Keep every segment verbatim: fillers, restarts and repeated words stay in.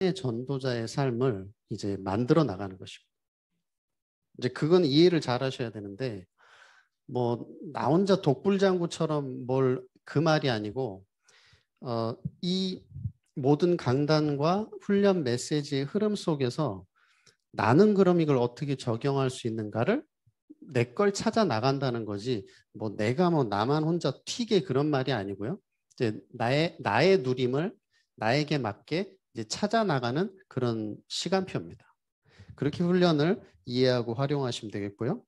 전도자의 삶을 이제 만들어 나가는 것입니다. 이제 그건 이해를 잘 하셔야 되는데, 뭐, 나 혼자 독불장구처럼 뭘 그 말이 아니고, 어, 이 모든 강단과 훈련 메시지의 흐름 속에서 나는 그럼 이걸 어떻게 적용할 수 있는가를 내 걸 찾아 나간다는 거지, 뭐 내가 뭐 나만 혼자 튀게 그런 말이 아니고요. 이제 나의, 나의 누림을 나에게 맞게 이제 찾아 나가는 그런 시간표입니다. 그렇게 훈련을 이해하고 활용하시면 되겠고요.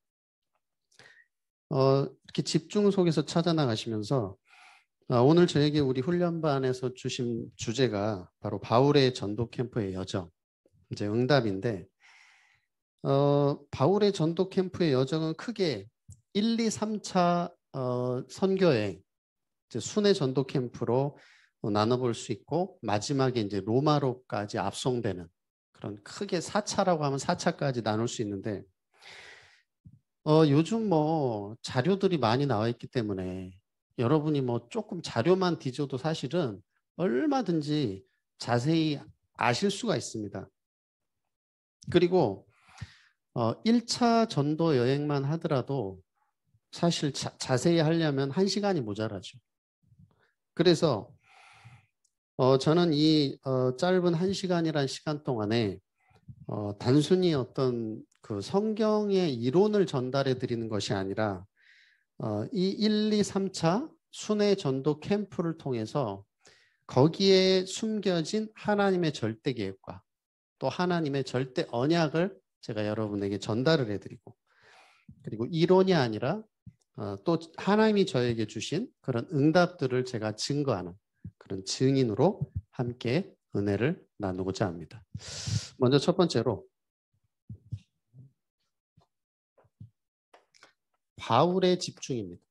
어, 이렇게 집중 속에서 찾아 나가시면서 어, 오늘 저에게 우리 훈련반에서 주신 주제가 바로 바울의 전도 캠프의 여정, 이제 응답인데, 어, 바울의 전도 캠프의 여정은 크게 일, 이, 삼 차 어, 선교행, 이제 순회 전도 캠프로 어, 나눠볼 수 있고, 마지막에 이제 로마로까지 압송되는 그런 크게 사 차라고 하면 사 차까지 나눌 수 있는데, 어, 요즘 뭐 자료들이 많이 나와 있기 때문에 여러분이 뭐 조금 자료만 뒤져도 사실은 얼마든지 자세히 아실 수가 있습니다. 그리고 어, 일 차 전도 여행만 하더라도 사실 자, 자세히 하려면 한 시간이 모자라죠. 그래서 어, 저는 이 어, 짧은 한 시간이란 시간 동안에 어, 단순히 어떤 그 성경의 이론을 전달해 드리는 것이 아니라 어, 이 일, 이, 삼 차 순회 전도 캠프를 통해서 거기에 숨겨진 하나님의 절대 계획과 또 하나님의 절대 언약을 제가 여러분에게 전달을 해드리고, 그리고 이론이 아니라 어, 또 하나님이 저에게 주신 그런 응답들을 제가 증거하는 그런 증인으로 함께 은혜를 나누고자 합니다. 먼저 첫 번째로 바울의 집중입니다.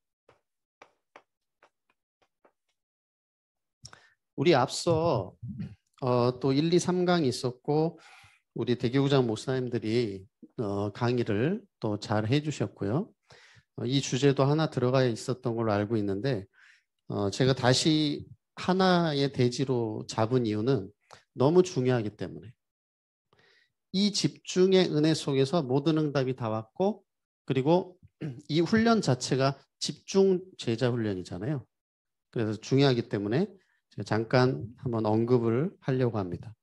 우리 앞서 어, 또 일, 이, 삼 강이 있었고 우리 대교구장 목사님들이 어, 강의를 또 잘 해주셨고요. 어, 이 주제도 하나 들어가 있었던 걸로 알고 있는데 어, 제가 다시 하나의 대지로 잡은 이유는 너무 중요하기 때문에, 이 집중의 은혜 속에서 모든 응답이 다 왔고, 그리고 이 훈련 자체가 집중 제자 훈련이잖아요. 그래서 중요하기 때문에 제가 잠깐 한번 언급을 하려고 합니다.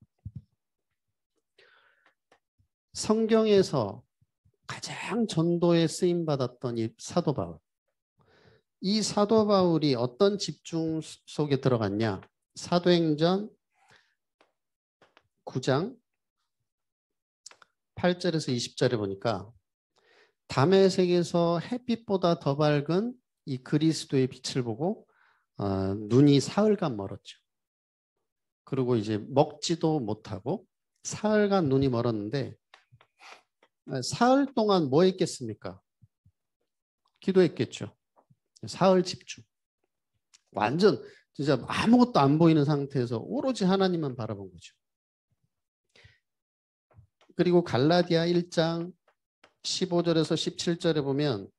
성경에서 가장 전도에 쓰임 받았던 이 사도 바울. 이 사도 바울이 어떤 집중 속에 들어갔냐? 사도행전 구 장 팔 절에서 이십 절에 보니까 다메섹에서 햇빛보다 더 밝은 이 그리스도의 빛을 보고 어, 눈이 사흘간 멀었죠. 그리고 이제 먹지도 못하고 사흘간 눈이 멀었는데, 사흘 동안 뭐 했겠습니까? 기도했겠죠. 사흘 집중. 완전 진짜 아무것도 안 보이는 상태에서 오로지 하나님만 바라본 거죠. 그리고 갈라디아 일 장 십오 절에서 십칠 절에 보면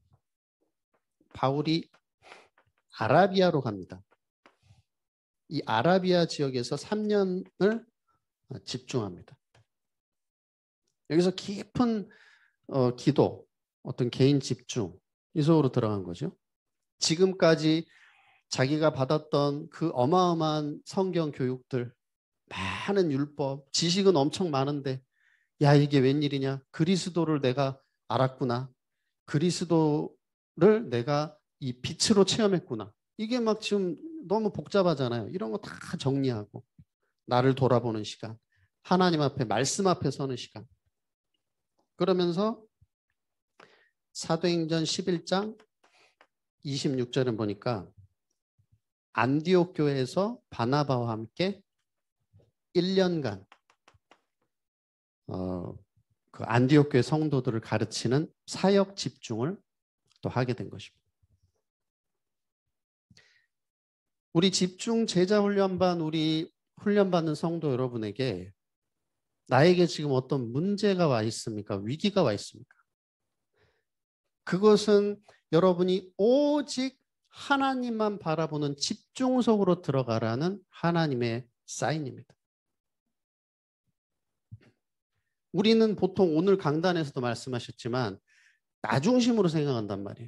바울이 아라비아로 갑니다. 이 아라비아 지역에서 삼 년을 집중합니다. 여기서 깊은 어, 기도, 어떤 개인 집중, 이 속으로 들어간 거죠. 지금까지 자기가 받았던 그 어마어마한 성경 교육들, 많은 율법, 지식은 엄청 많은데, 야, 이게 웬일이냐? 그리스도를 내가 알았구나. 그리스도를 내가 이 빛으로 체험했구나. 이게 막 지금 너무 복잡하잖아요. 이런 거 다 정리하고 나를 돌아보는 시간, 하나님 앞에 말씀 앞에 서는 시간. 그러면서 사도행전 십일 장 이십육 절에 보니까 안디옥 교회에서 바나바와 함께 일 년간 어, 그 안디옥 교회 성도들을 가르치는 사역 집중을 또 하게 된 것입니다. 우리 집중 제자 훈련반, 우리 훈련받는 성도 여러분에게 나에게 지금 어떤 문제가 와 있습니까? 위기가 와 있습니까? 그것은 여러분이 오직 하나님만 바라보는 집중 속으로 들어가라는 하나님의 사인입니다. 우리는 보통 오늘 강단에서도 말씀하셨지만 나 중심으로 생각한단 말이에요.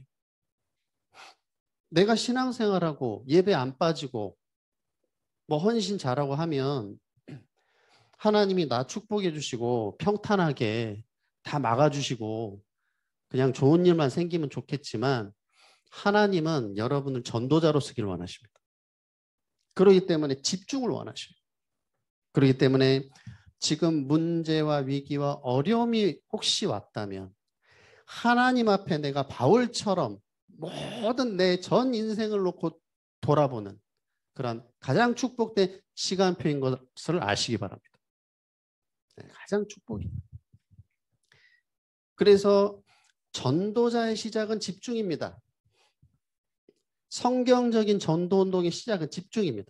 내가 신앙생활하고 예배 안 빠지고 뭐 헌신 잘하고 하면 하나님이 나 축복해 주시고 평탄하게 다 막아주시고 그냥 좋은 일만 생기면 좋겠지만 하나님은 여러분을 전도자로 쓰기를 원하십니다. 그렇기 때문에 집중을 원하셔요. 그렇기 때문에 지금 문제와 위기와 어려움이 혹시 왔다면 하나님 앞에 내가 바울처럼 모든 내 전 인생을 놓고 돌아보는 그런 가장 축복된 시간표인 것을 아시기 바랍니다. 네, 가장 축복입니다. 그래서 전도자의 시작은 집중입니다. 성경적인 전도운동의 시작은 집중입니다.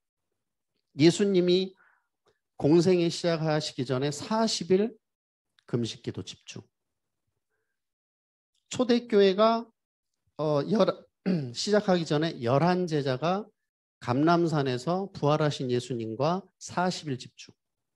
예수님이 공생에 시작하시기 전에 사십 일 금식기도 집중. 초대교회가 어, 열, 시작하기 전에 열한 제자가 감람산에서 부활하신 예수님과 사십 일 집중.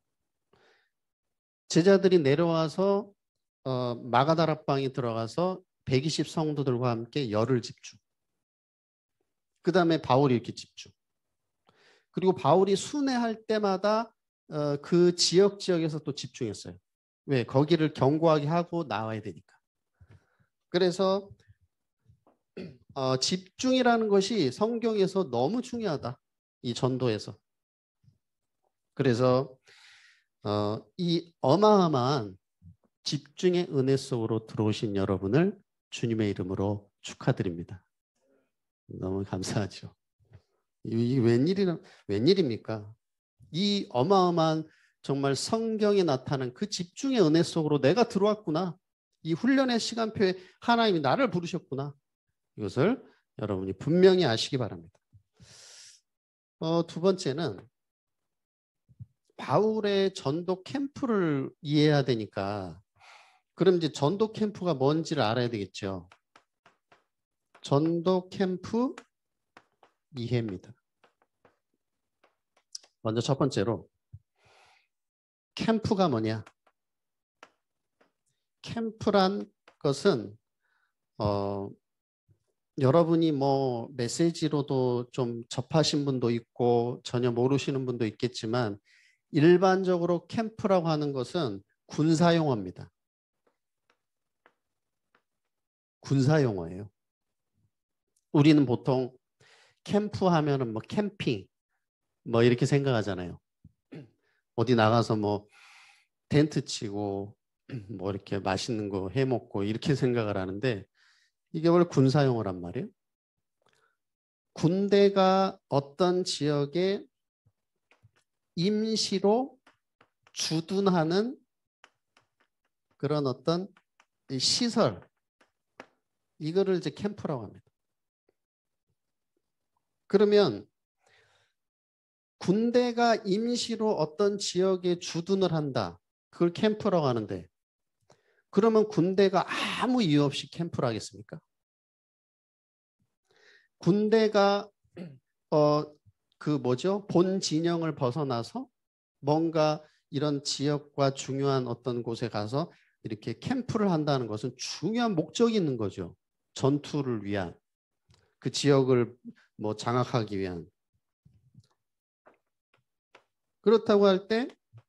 제자들이 내려와서 어, 마가다락방에 들어가서 백이십 성도들과 함께 열흘 집중. 그 다음에 바울이 이렇게 집중. 그리고 바울이 순회할 때마다 어, 그 지역 지역에서 또 집중했어요. 왜? 거기를 견고하게 하고 나와야 되니까. 그래서 어, 집중이라는 것이 성경에서 너무 중요하다. 이 전도에서. 그래서 어, 이 어마어마한 집중의 은혜 속으로 들어오신 여러분을 주님의 이름으로 축하드립니다. 너무 감사하죠. 이게 웬일이나, 웬일입니까? 이 어마어마한 정말 성경에 나타난 그 집중의 은혜 속으로 내가 들어왔구나. 이 훈련의 시간표에 하나님이 나를 부르셨구나. 이것을 여러분이 분명히 아시기 바랍니다. 어, 두 번째는 바울의 전도 캠프를 이해해야 되니까 그럼 이제 전도 캠프가 뭔지를 알아야 되겠죠. 전도 캠프 이해입니다. 먼저 첫 번째로 캠프가 뭐냐? 캠프란 것은 어, 여러분이 뭐 메시지로도 좀 접하신 분도 있고 전혀 모르시는 분도 있겠지만 일반적으로 캠프라고 하는 것은 군사용어입니다. 군사용어예요. 우리는 보통 캠프 하면은 뭐 캠핑 뭐 이렇게 생각하잖아요. 어디 나가서 뭐 텐트 치고 뭐 이렇게 맛있는 거 해 먹고 이렇게 생각을 하는데 이게 원래 군사용어란 말이에요. 군대가 어떤 지역에 임시로 주둔하는 그런 어떤 시설, 이거를 이제 캠프라고 합니다. 그러면 군대가 임시로 어떤 지역에 주둔을 한다. 그걸 캠프라고 하는데 그러면 군대가 아무 이유 없이 캠프를 하겠습니까? 군대가 어, 그 뭐죠? 본 진영을 벗어나서 뭔가 이런 지역과 중요한 어떤 곳에 가서 이렇게 캠프를 한다는 것은 중요한 목적이 있는 거죠. 전투를 위한, 그 지역을 뭐 장악하기 위한. 그렇다고 할 때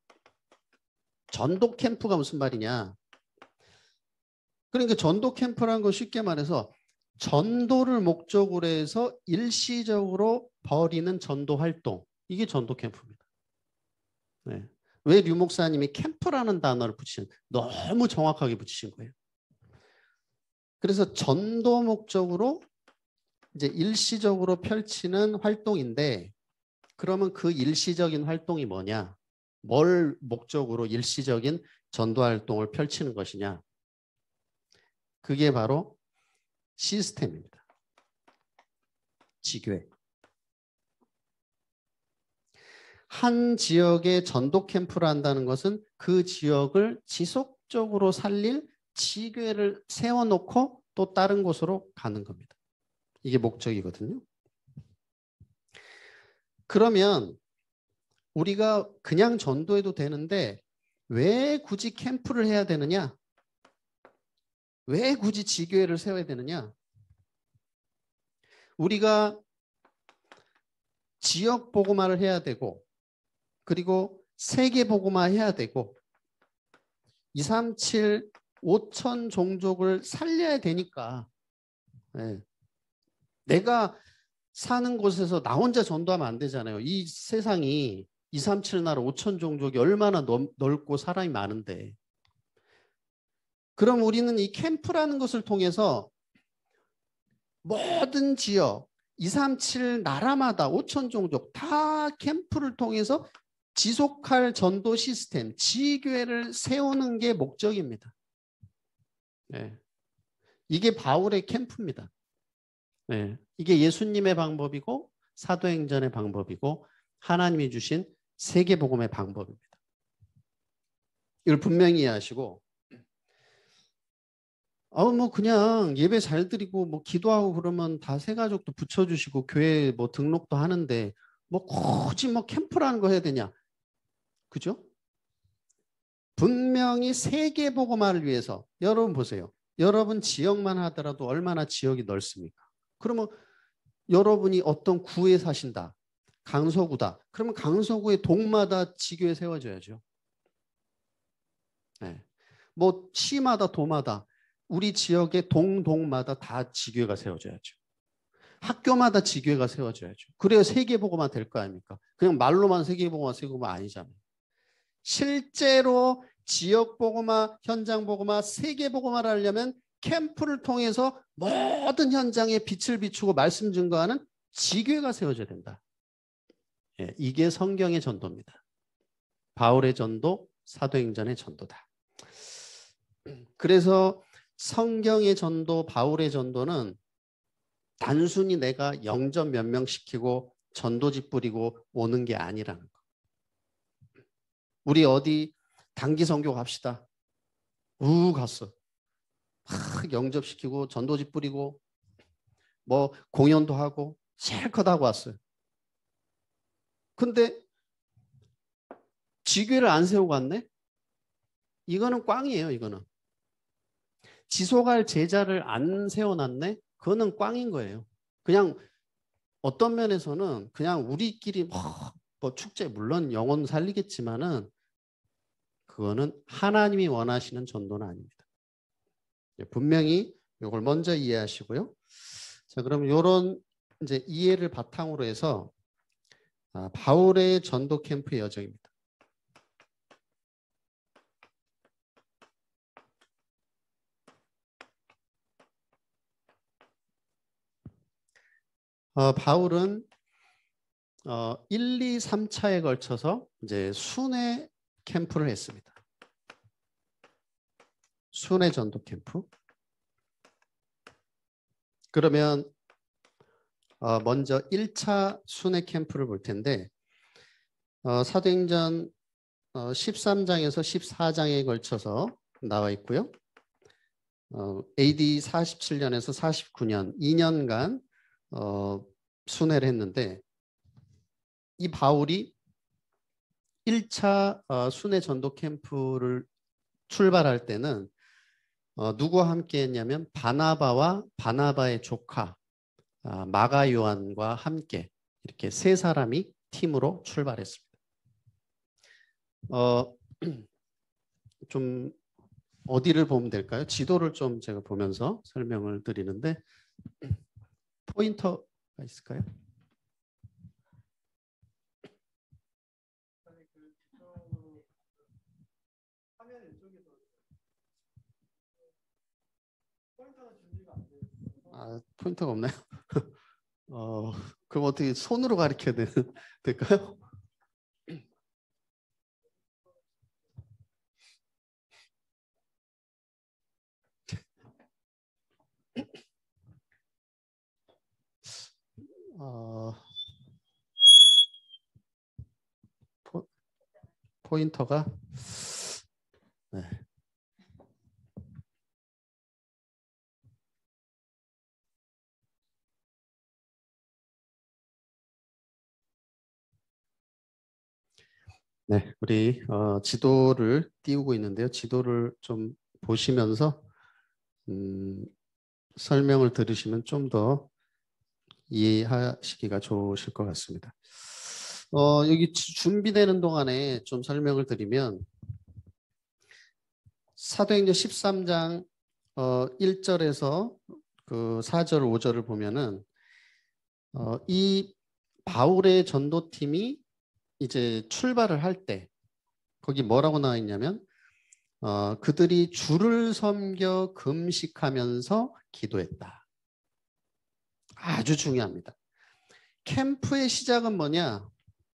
전도 캠프가 무슨 말이냐? 그러니까 전도 캠프라는 건 쉽게 말해서 전도를 목적으로 해서 일시적으로 벌이는 전도 활동. 이게 전도 캠프입니다. 네. 왜 류 목사님이 캠프라는 단어를 붙이신, 너무 정확하게 붙이신 거예요. 그래서 전도 목적으로 이제 일시적으로 펼치는 활동인데 그러면 그 일시적인 활동이 뭐냐? 뭘 목적으로 일시적인 전도 활동을 펼치는 것이냐? 그게 바로 시스템입니다. 지교회. 한 지역에 전도 캠프를 한다는 것은 그 지역을 지속적으로 살릴 지교회를 세워놓고 또 다른 곳으로 가는 겁니다. 이게 목적이거든요. 그러면 우리가 그냥 전도해도 되는데 왜 굳이 캠프를 해야 되느냐? 왜 굳이 지교회를 세워야 되느냐? 우리가 지역 복음화를 해야 되고 그리고 세계 복음화 해야 되고 이삼칠 오천 종족을 살려야 되니까 네. 내가 사는 곳에서 나 혼자 전도하면 안 되잖아요. 이 세상이 이삼칠 나라 오천 종족이 얼마나 넓, 넓고 사람이 많은데 그럼 우리는 이 캠프라는 것을 통해서 모든 지역 이삼칠 나라마다 오천 종족 다 캠프를 통해서 지속할 전도 시스템, 지교회를 세우는 게 목적입니다. 네. 이게 바울의 캠프입니다. 네. 이게 예수님의 방법이고 사도행전의 방법이고 하나님이 주신 세계복음의 방법입니다. 이걸 분명히 이해하시고 아, 뭐 그냥 예배 잘 드리고 뭐 기도하고 그러면 다 새가족도 붙여주시고 교회 뭐 등록도 하는데 뭐 굳이 뭐 캠프라는 거 해야 되냐? 그죠? 분명히 세계복음화를 위해서 여러분 보세요. 여러분 지역만 하더라도 얼마나 지역이 넓습니까? 그러면 여러분이 어떤 구에 사신다. 강서구다. 그러면 강서구의 동마다 지교에 세워져야죠. 네. 뭐 시마다 도마다 우리 지역의 동동마다 다 지교회가 세워져야죠. 학교마다 지교회가 세워져야죠. 그래야 세계복음화 될 거 아닙니까? 그냥 말로만 세계복음화 세계복음화 아니잖아요. 실제로 지역복음화, 현장복음화, 세계복음화를 하려면 캠프를 통해서 모든 현장에 빛을 비추고 말씀 증거하는 지교회가 세워져야 된다. 예, 이게 성경의 전도입니다. 바울의 전도, 사도행전의 전도다. 그래서 성경의 전도, 바울의 전도는 단순히 내가 영접 몇 명 시키고 전도지 뿌리고 오는 게 아니라는 거. 우리 어디 단기 선교 갑시다. 우 갔어. 막 영접시키고 전도지 뿌리고 뭐 공연도 하고 실컷 하고 왔어요. 근데 지교회를 안 세우고 왔네? 이거는 꽝이에요. 이거는. 지속할 제자를 안 세워놨네? 그거는 꽝인 거예요. 그냥 어떤 면에서는 그냥 우리끼리 뭐, 뭐 축제 물론 영혼 살리겠지만은 그거는 하나님이 원하시는 전도는 아닙니다. 분명히 이걸 먼저 이해하시고요. 자, 그럼 이런 이제 이해를 바탕으로 해서 아, 바울의 전도 캠프의 여정입니다. 어, 바울은 어, 일, 이, 삼 차에 걸쳐서 이제 순회 캠프를 했습니다. 순회 전도 캠프. 그러면 어, 먼저 일 차 순회 캠프를 볼 텐데 어, 사도행전 어, 십삼 장에서 십사 장에 걸쳐서 나와 있고요. 어, 에이디 사십칠 년에서 사십구 년 이 년간 어, 순회를 했는데 이 바울이 일 차 어, 순회 전도 캠프를 출발할 때는 어, 누구와 함께 했냐면 바나바와 바나바의 조카 아, 마가 요한과 함께 이렇게 세 사람이 팀으로 출발했습니다. 어, 좀 어디를 보면 될까요? 지도를 좀 제가 보면서 설명을 드리는데 포인터가 있을까요? 아, 포인터가 없나요? 어, 그럼 어떻게 손으로 가르쳐야 되는, 될까요? 어, 포, 포인터가 네. 네, 우리 어, 지도를 띄우고 있는데요. 지도를 좀 보시면서 음, 설명을 들으시면 좀 더 이해하시기가 좋으실 것 같습니다. 어, 여기 준비되는 동안에 좀 설명을 드리면 사도행전 십삼 장 어, 일 절에서 그 사 절, 오 절을 보면은 어, 이 바울의 전도팀이 이제 출발을 할 때 거기 뭐라고 나와 있냐면 어, 그들이 주를 섬겨 금식하면서 기도했다. 아주 중요합니다. 캠프의 시작은 뭐냐?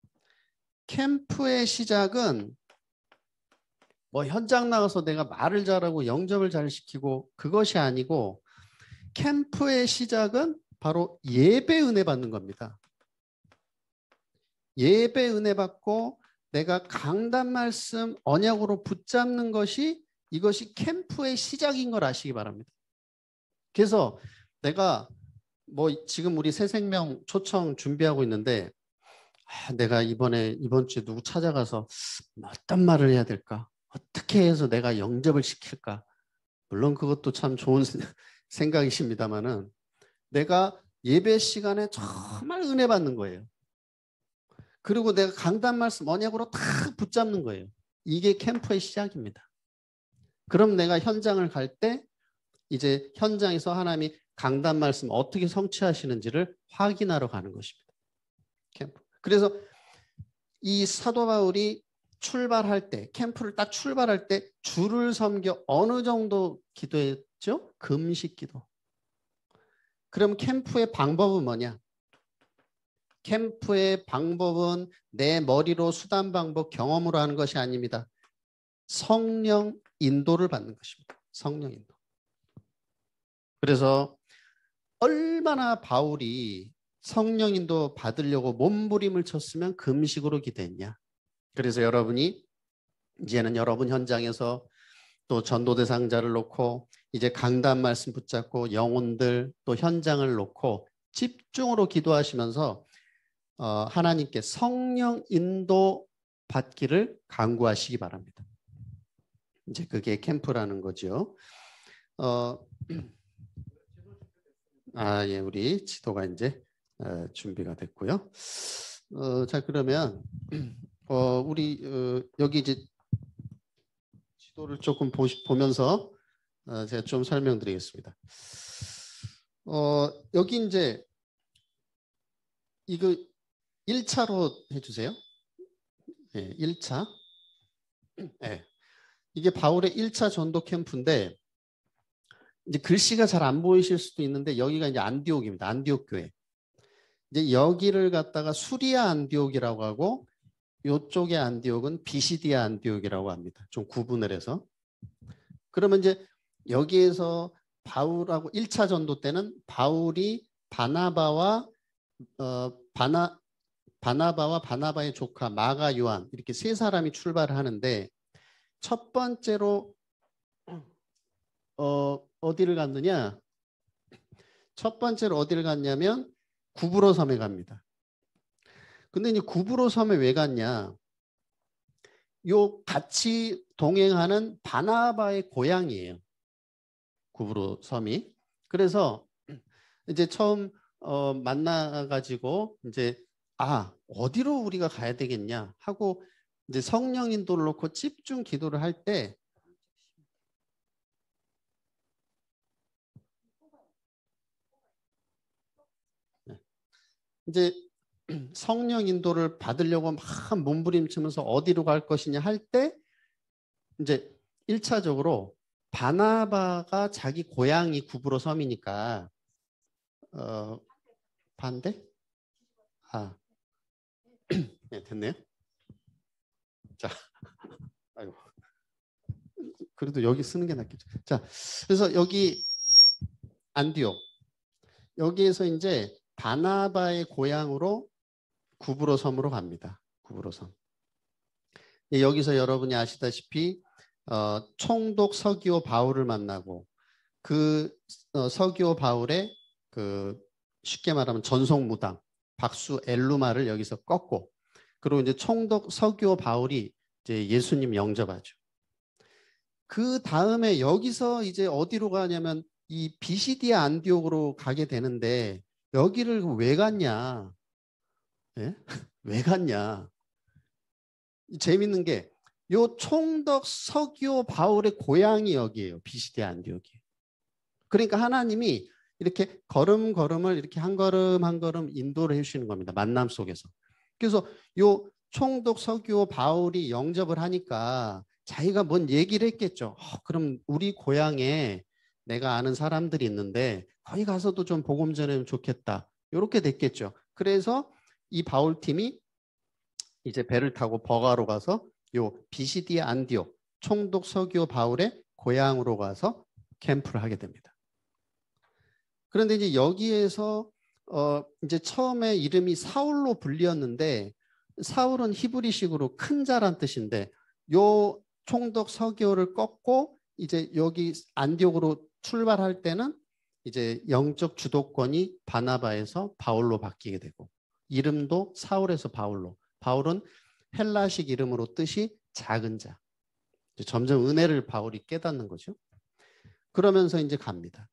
캠프의 시작은 뭐 현장 나가서 내가 말을 잘하고 영접을 잘 시키고 그것이 아니고 캠프의 시작은 바로 예배 은혜 받는 겁니다. 예배 은혜 받고 내가 강단 말씀 언약으로 붙잡는 것이 이것이 캠프의 시작인 걸 아시기 바랍니다. 그래서 내가 뭐 지금 우리 새생명 초청 준비하고 있는데 아, 내가 이번에 이번 주에 누구 찾아가서 어떤 말을 해야 될까? 어떻게 해서 내가 영접을 시킬까? 물론 그것도 참 좋은 생각이십니다만은 내가 예배 시간에 정말 은혜 받는 거예요. 그리고 내가 강단 말씀 언약으로 다 붙잡는 거예요. 이게 캠프의 시작입니다. 그럼 내가 현장을 갈 때 이제 현장에서 하나님이 강단 말씀 어떻게 성취하시는지를 확인하러 가는 것입니다. 캠프. 그래서 이 사도 바울이 출발할 때, 캠프를 딱 출발할 때 주를 섬겨 어느 정도 기도했죠? 금식 기도. 그럼 캠프의 방법은 뭐냐? 캠프의 방법은 내 머리로 수단 방법 경험으로 하는 것이 아닙니다. 성령 인도를 받는 것입니다. 성령 인도. 그래서 얼마나 바울이 성령 인도 받으려고 몸부림을 쳤으면 금식으로 기도했냐. 그래서 여러분이 이제는 여러분 현장에서 또 전도 대상자를 놓고 이제 강단 말씀 붙잡고 영혼들 또 현장을 놓고 집중으로 기도하시면서 어, 하나님께 성령 인도 받기를 간구하시기 바랍니다. 이제 그게 캠프라는 거죠. 어, 아, 예, 우리 지도가 이제 어, 준비가 됐고요. 어, 자, 그러면 어, 우리 어, 여기 이제 지도를 조금 보시, 보면서 어, 제가 좀 설명드리겠습니다. 어, 여기 이제 이거 일 차로 해주세요. 네, 일 차. 네. 이게 바울의 일 차 전도 캠프인데 이제 글씨가 잘 안 보이실 수도 있는데 여기가 이제 안디옥입니다. 안디옥 교회. 이제 여기를 갖다가 수리아 안디옥이라고 하고 이쪽의 안디옥은 비시디아 안디옥이라고 합니다. 좀 구분을 해서. 그러면 이제 여기에서 바울하고 일 차 전도 때는 바울이 바나바와 어, 바나 바나바와 바나바의 조카 마가 요한 이렇게 세 사람이 출발을 하는데 첫 번째로 어, 어디를 갔느냐? 첫 번째로 어디를 갔냐면 구브로 섬에 갑니다. 근데 이제 구브로 섬에 왜 갔냐? 요 같이 동행하는 바나바의 고향이에요. 구브로 섬이. 그래서 이제 처음 어, 만나가지고 이제 아 어디로 우리가 가야 되겠냐 하고 이제 성령 인도를 놓고 집중 기도를 할 때 이제 성령 인도를 받으려고 막 몸부림치면서 어디로 갈 것이냐 할 때 이제 일 차적으로 바나바가 자기 고향이 구브로 섬이니까 어, 반대? 아, 네, 됐네요. 자, 아이고. 그래도 여기 쓰는 게 낫겠죠. 자, 그래서 여기 안디옥 여기에서 이제 바나바의 고향으로 구브로 섬으로 갑니다. 구브로 섬. 여기서 여러분이 아시다시피 어, 총독 서기오 바울을 만나고 그 어, 서기오 바울의 그 쉽게 말하면 전속 무당 박수 엘루마를 여기서 꺾고 그리고 이제 총독 서기오 바울이 이제 예수님 영접하죠. 그 다음에 여기서 이제 어디로 가냐면 이 비시디아 안디옥으로 가게 되는데 여기를 왜 갔냐? 예? 왜 갔냐? 재밌는 게 요 총독 서기오 바울의 고향이 여기예요. 비시디아 안디옥이. 그러니까 하나님이 이렇게 걸음걸음을 이렇게 한 걸음 한 걸음 인도를 해주시는 겁니다. 만남 속에서. 그래서 요 총독 서기오 바울이 영접을 하니까 자기가 뭔 얘기를 했겠죠. 어, 그럼 우리 고향에 내가 아는 사람들이 있는데 거기 가서도 좀 복음 전하면 좋겠다. 이렇게 됐겠죠. 그래서 이 바울 팀이 이제 배를 타고 버가로 가서 요 비시디아 안디옥 총독 서기오 바울의 고향으로 가서 캠프를 하게 됩니다. 그런데 이제 여기에서 어 이제 처음에 이름이 사울로 불리었는데 사울은 히브리식으로 큰 자란 뜻인데 요 총독 서기오를 꺾고 이제 여기 안디옥으로 출발할 때는 이제 영적 주도권이 바나바에서 바울로 바뀌게 되고 이름도 사울에서 바울로. 바울은 헬라식 이름으로 뜻이 작은 자. 점점 은혜를 바울이 깨닫는 거죠. 그러면서 이제 갑니다.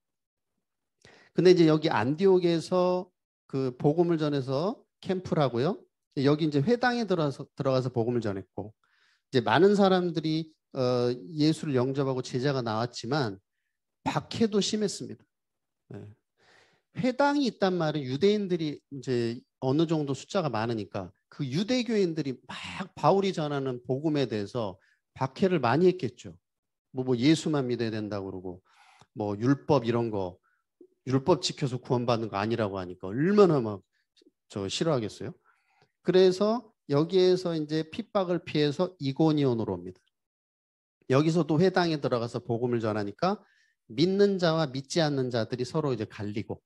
근데 이제 여기 안디옥에서 그 복음을 전해서 캠프를 하고요. 여기 이제 회당에 들어가서 들어가서 복음을 전했고 이제 많은 사람들이 어, 예수를 영접하고 제자가 나왔지만 박해도 심했습니다. 네. 회당이 있단 말은 유대인들이 이제 어느 정도 숫자가 많으니까 그 유대교인들이 막 바울이 전하는 복음에 대해서 박해를 많이 했겠죠. 뭐, 뭐 예수만 믿어야 된다고 그러고 뭐 율법 이런 거 율법 지켜서 구원받는 거 아니라고 하니까 얼마나 막 저 싫어하겠어요. 그래서 여기에서 이제 핍박을 피해서 이고니온으로 옵니다. 여기서도 회당에 들어가서 복음을 전하니까 믿는 자와 믿지 않는 자들이 서로 이제 갈리고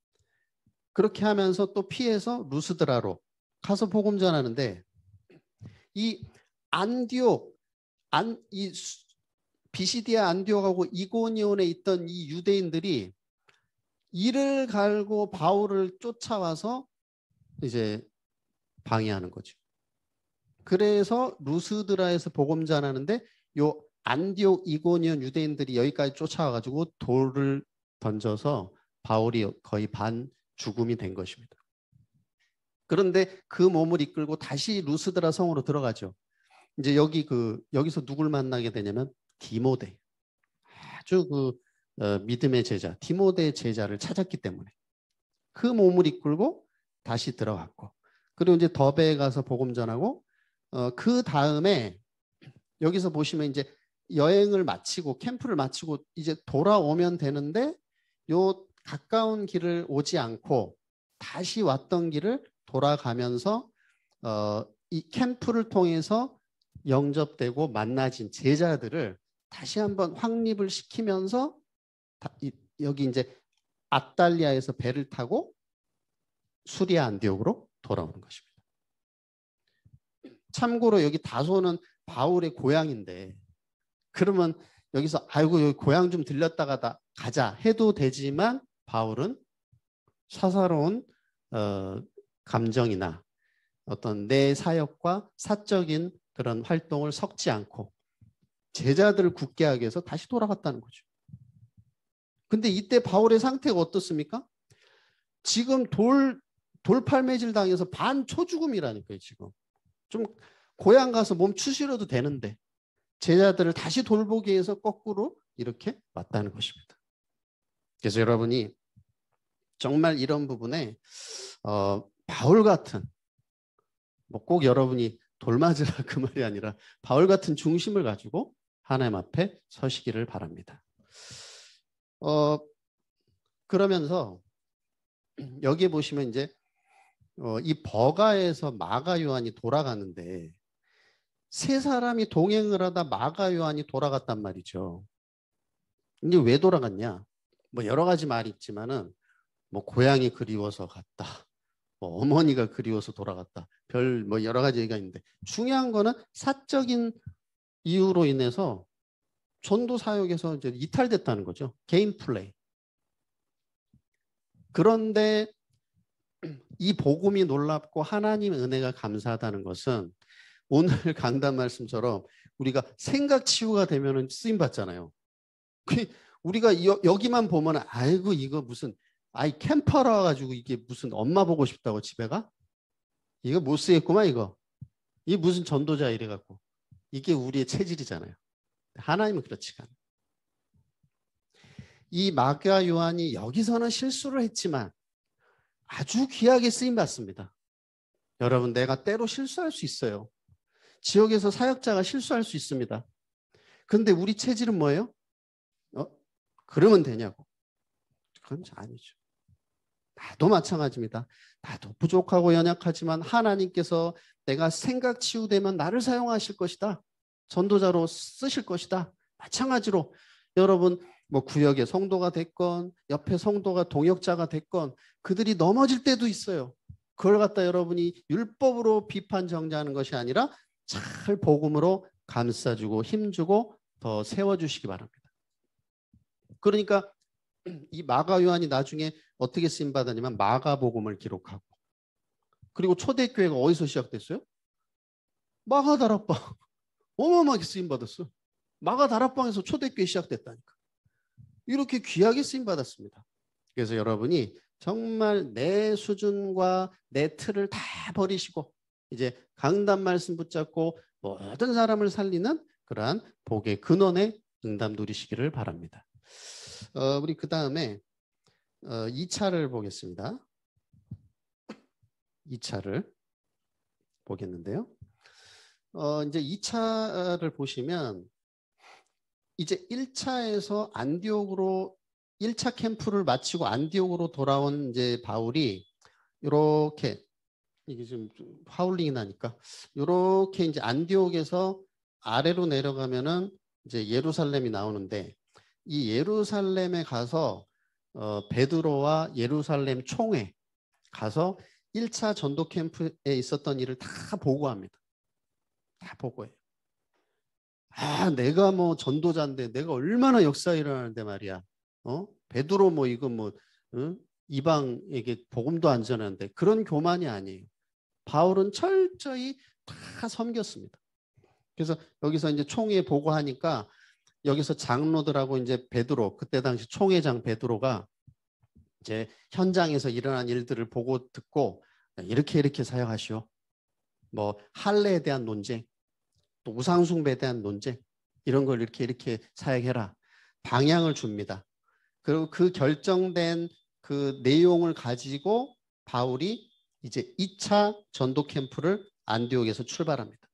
그렇게 하면서 또 피해서 루스드라로 가서 복음 전하는데 이 안디옥 안, 이 비시디아 안디옥하고 이고니온에 있던 이 유대인들이 이를 갈고 바울을 쫓아와서 이제 방해하는 거죠. 그래서 루스드라에서 복음 전하는데 요 안디옥 이고니온 유대인들이 여기까지 쫓아와가지고 돌을 던져서 바울이 거의 반 죽음이 된 것입니다. 그런데 그 몸을 이끌고 다시 루스드라 성으로 들어가죠. 이제 여기 그 여기서 누굴 만나게 되냐면 디모데. 아주 그 어, 믿음의 제자, 디모데의 제자를 찾았기 때문에 그 몸을 이끌고 다시 들어갔고 그리고 이제 더베에 가서 복음 전하고 어, 그 다음에 여기서 보시면 이제 여행을 마치고 캠프를 마치고 이제 돌아오면 되는데 요 가까운 길을 오지 않고 다시 왔던 길을 돌아가면서 어, 이 캠프를 통해서 영접되고 만나진 제자들을 다시 한번 확립을 시키면서 다, 이, 여기 이제 아달리아에서 배를 타고 수리아 안디옥으로 돌아오는 것입니다. 참고로 여기 다소는 바울의 고향인데 그러면 여기서 아이고 여기 고향 좀 들렸다가 가자 해도 되지만 바울은 사사로운 어, 감정이나 어떤 내 사역과 사적인 그런 활동을 섞지 않고 제자들을 굳게 하기 위해서 다시 돌아갔다는 거죠. 근데 이때 바울의 상태가 어떻습니까? 지금 돌, 돌팔매질 당해서 반초죽음이라니까요, 지금. 좀 고향 가서 몸 추스려도 되는데 제자들을 다시 돌보기 위해서 거꾸로 이렇게 왔다는 것입니다. 그래서 여러분이 정말 이런 부분에 어, 바울 같은 뭐 꼭 여러분이 돌맞으라 그 말이 아니라 바울 같은 중심을 가지고 하나님 앞에 서시기를 바랍니다. 어, 그러면서 여기에 보시면 이제 어, 이 버가에서 마가 요한이 돌아가는데 세 사람이 동행을 하다 마가 요한이 돌아갔단 말이죠. 이게 왜 돌아갔냐? 뭐 여러 가지 말이 있지만은 뭐 고향이 그리워서 갔다. 뭐 어머니가 그리워서 돌아갔다. 별 뭐 여러 가지 얘기가 있는데 중요한 거는 사적인 이유로 인해서 전도 사역에서 이제 이탈됐다는 거죠. 개인 플레이. 그런데 이 복음이 놀랍고 하나님 은혜가 감사하다는 것은 오늘 강단 말씀처럼 우리가 생각 치유가 되면 쓰임 받잖아요. 우리가 여, 여기만 보면 아이고 이거 무슨 아이 캠퍼라 가지고 이게 무슨 엄마 보고 싶다고 집에 가? 이거 못 쓰겠구만 이거. 이게 무슨 전도자 이래 갖고. 이게 우리의 체질이잖아요. 하나님은 그렇지가 않아요. 이 마가 요한이 여기서는 실수를 했지만 아주 귀하게 쓰임 받습니다. 여러분 내가 때로 실수할 수 있어요. 지역에서 사역자가 실수할 수 있습니다. 그런데 우리 체질은 뭐예요? 어? 그러면 되냐고. 그건 아니죠. 나도 마찬가지입니다. 나도 부족하고 연약하지만 하나님께서 내가 생각 치유되면 나를 사용하실 것이다. 전도자로 쓰실 것이다. 마찬가지로 여러분 뭐 구역의 성도가 됐건 옆에 성도가 동역자가 됐건 그들이 넘어질 때도 있어요. 그걸 갖다 여러분이 율법으로 비판 정죄하는 것이 아니라 잘 복음으로 감싸주고 힘주고 더 세워주시기 바랍니다. 그러니까 이 마가 요한이 나중에 어떻게 쓰임받았냐면 마가복음을 기록하고 그리고 초대교회가 어디서 시작됐어요? 마가 다락방. 어마어마하게 쓰임받았어. 마가 다락방에서 초대교회 시작됐다니까. 이렇게 귀하게 쓰임받았습니다. 그래서 여러분이 정말 내 수준과 내 틀을 다 버리시고 이제 강단 말씀 붙잡고 모든 사람을 살리는 그러한 복의 근원의 응답 누리시기를 바랍니다. 어, 우리 그 다음에 어, 이 차를 보겠습니다. 이 차를 보겠는데요. 어, 이제 이 차를 보시면 이제 일 차에서 안디옥으로 일 차 캠프를 마치고 안디옥으로 돌아온 이제 바울이 이렇게 이게 좀 하울링이 나니까 이렇게 이제 안디옥에서 아래로 내려가면은 이제 예루살렘이 나오는데 이 예루살렘에 가서 어, 베드로와 예루살렘 총회 가서 일 차 전도 캠프에 있었던 일을 다 보고합니다. 다 보고해요. 아, 내가 뭐 전도자인데 내가 얼마나 역사 일어나는데 말이야. 어? 베드로 뭐 이거 뭐 응? 이방에게 복음도 안 전하는데 그런 교만이 아니에요. 바울은 철저히 다 섬겼습니다. 그래서 여기서 이제 총회 보고하니까 여기서 장로들하고 이제 베드로 그때 당시 총회장 베드로가 이제 현장에서 일어난 일들을 보고 듣고 이렇게 이렇게 사역하시오. 뭐 할례에 대한 논쟁, 또 우상숭배에 대한 논쟁 이런 걸 이렇게 이렇게 사역해라. 방향을 줍니다. 그리고 그 결정된 그 내용을 가지고 바울이 이제 이 차 전도 캠프를 안디옥에서 출발합니다.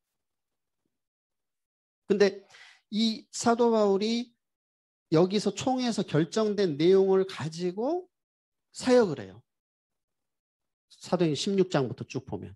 근데 이 사도 바울이 여기서 총회에서 결정된 내용을 가지고 사역을 해요. 사도행전 십육 장부터 쭉 보면.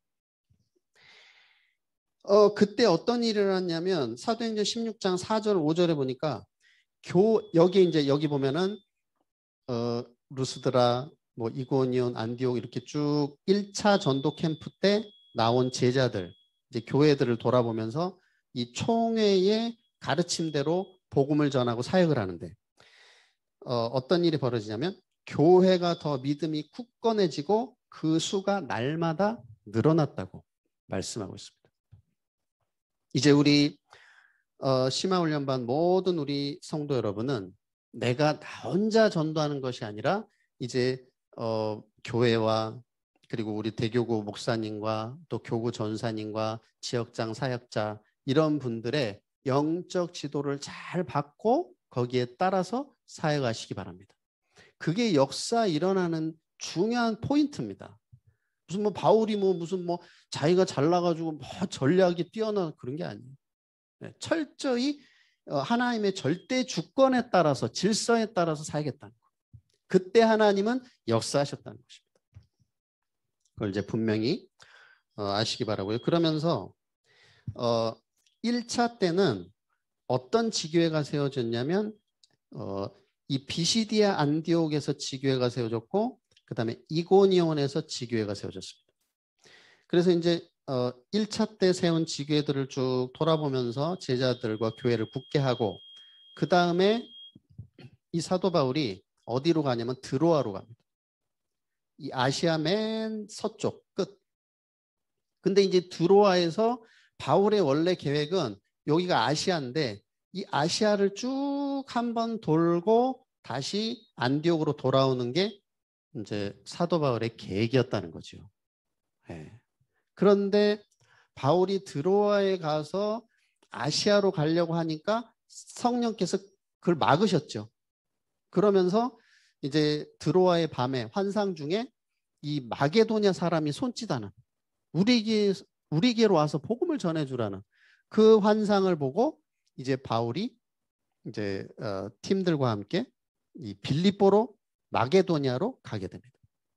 어, 그때 어떤 일이 일어났냐면 사도행전 십육 장 사 절 오 절에 보니까 교 여기 이제 여기 보면은 어, 루스드라 뭐 이고니온 안디옥 이렇게 쭉 일 차 전도 캠프 때 나온 제자들 이제 교회들을 돌아보면서 이 총회의 가르침대로 복음을 전하고 사역을 하는데 어, 어떤 일이 벌어지냐면 교회가 더 믿음이 굳건해지고 그 수가 날마다 늘어났다고 말씀하고 있습니다. 이제 우리 어, 심화훈련반 모든 우리 성도 여러분은 내가 나 혼자 전도하는 것이 아니라 이제 어, 교회와 그리고 우리 대교구 목사님과 또 교구 전사님과 지역장 사역자 이런 분들의 영적 지도를 잘 받고 거기에 따라서 사역하시기 바랍니다. 그게 역사 일어나는 중요한 포인트입니다. 무슨 뭐 바울이 뭐 무슨 뭐 자기가 잘나가지고 뭐 전략이 뛰어나 그런 게 아니에요. 네, 철저히 하나님의 절대 주권에 따라서 질서에 따라서 사역했다는 거. 그때 하나님은 역사하셨다는 것입니다. 그걸 이제 분명히 아시기 바라고요. 그러면서 어, 일 차 때는 어떤 지교회가 세워졌냐면 어, 이 비시디아 안디옥에서 지교회가 세워졌고 그 다음에 이고니온에서 지교회가 세워졌습니다. 그래서 이제 어, 일 차 때 세운 지교회들을 쭉 돌아보면서 제자들과 교회를 굳게 하고 그 다음에 이 사도 바울이 어디로 가냐면 드로아로 갑니다. 이 아시아 맨 서쪽 끝. 근데 이제 드로아에서 바울의 원래 계획은 여기가 아시아인데 이 아시아를 쭉 한번 돌고 다시 안디옥으로 돌아오는 게 이제 사도 바울의 계획이었다는 거죠. 네. 그런데 바울이 드로아에 가서 아시아로 가려고 하니까 성령께서 그걸 막으셨죠. 그러면서 이제 드로아의 밤에 환상 중에 이 마게도냐 사람이 손짓하는 우리에게 우리에게로 와서 복음을 전해주라는 그 환상을 보고 이제 바울이 이제 어, 팀들과 함께 이 빌립보로 마게도냐로 가게 됩니다.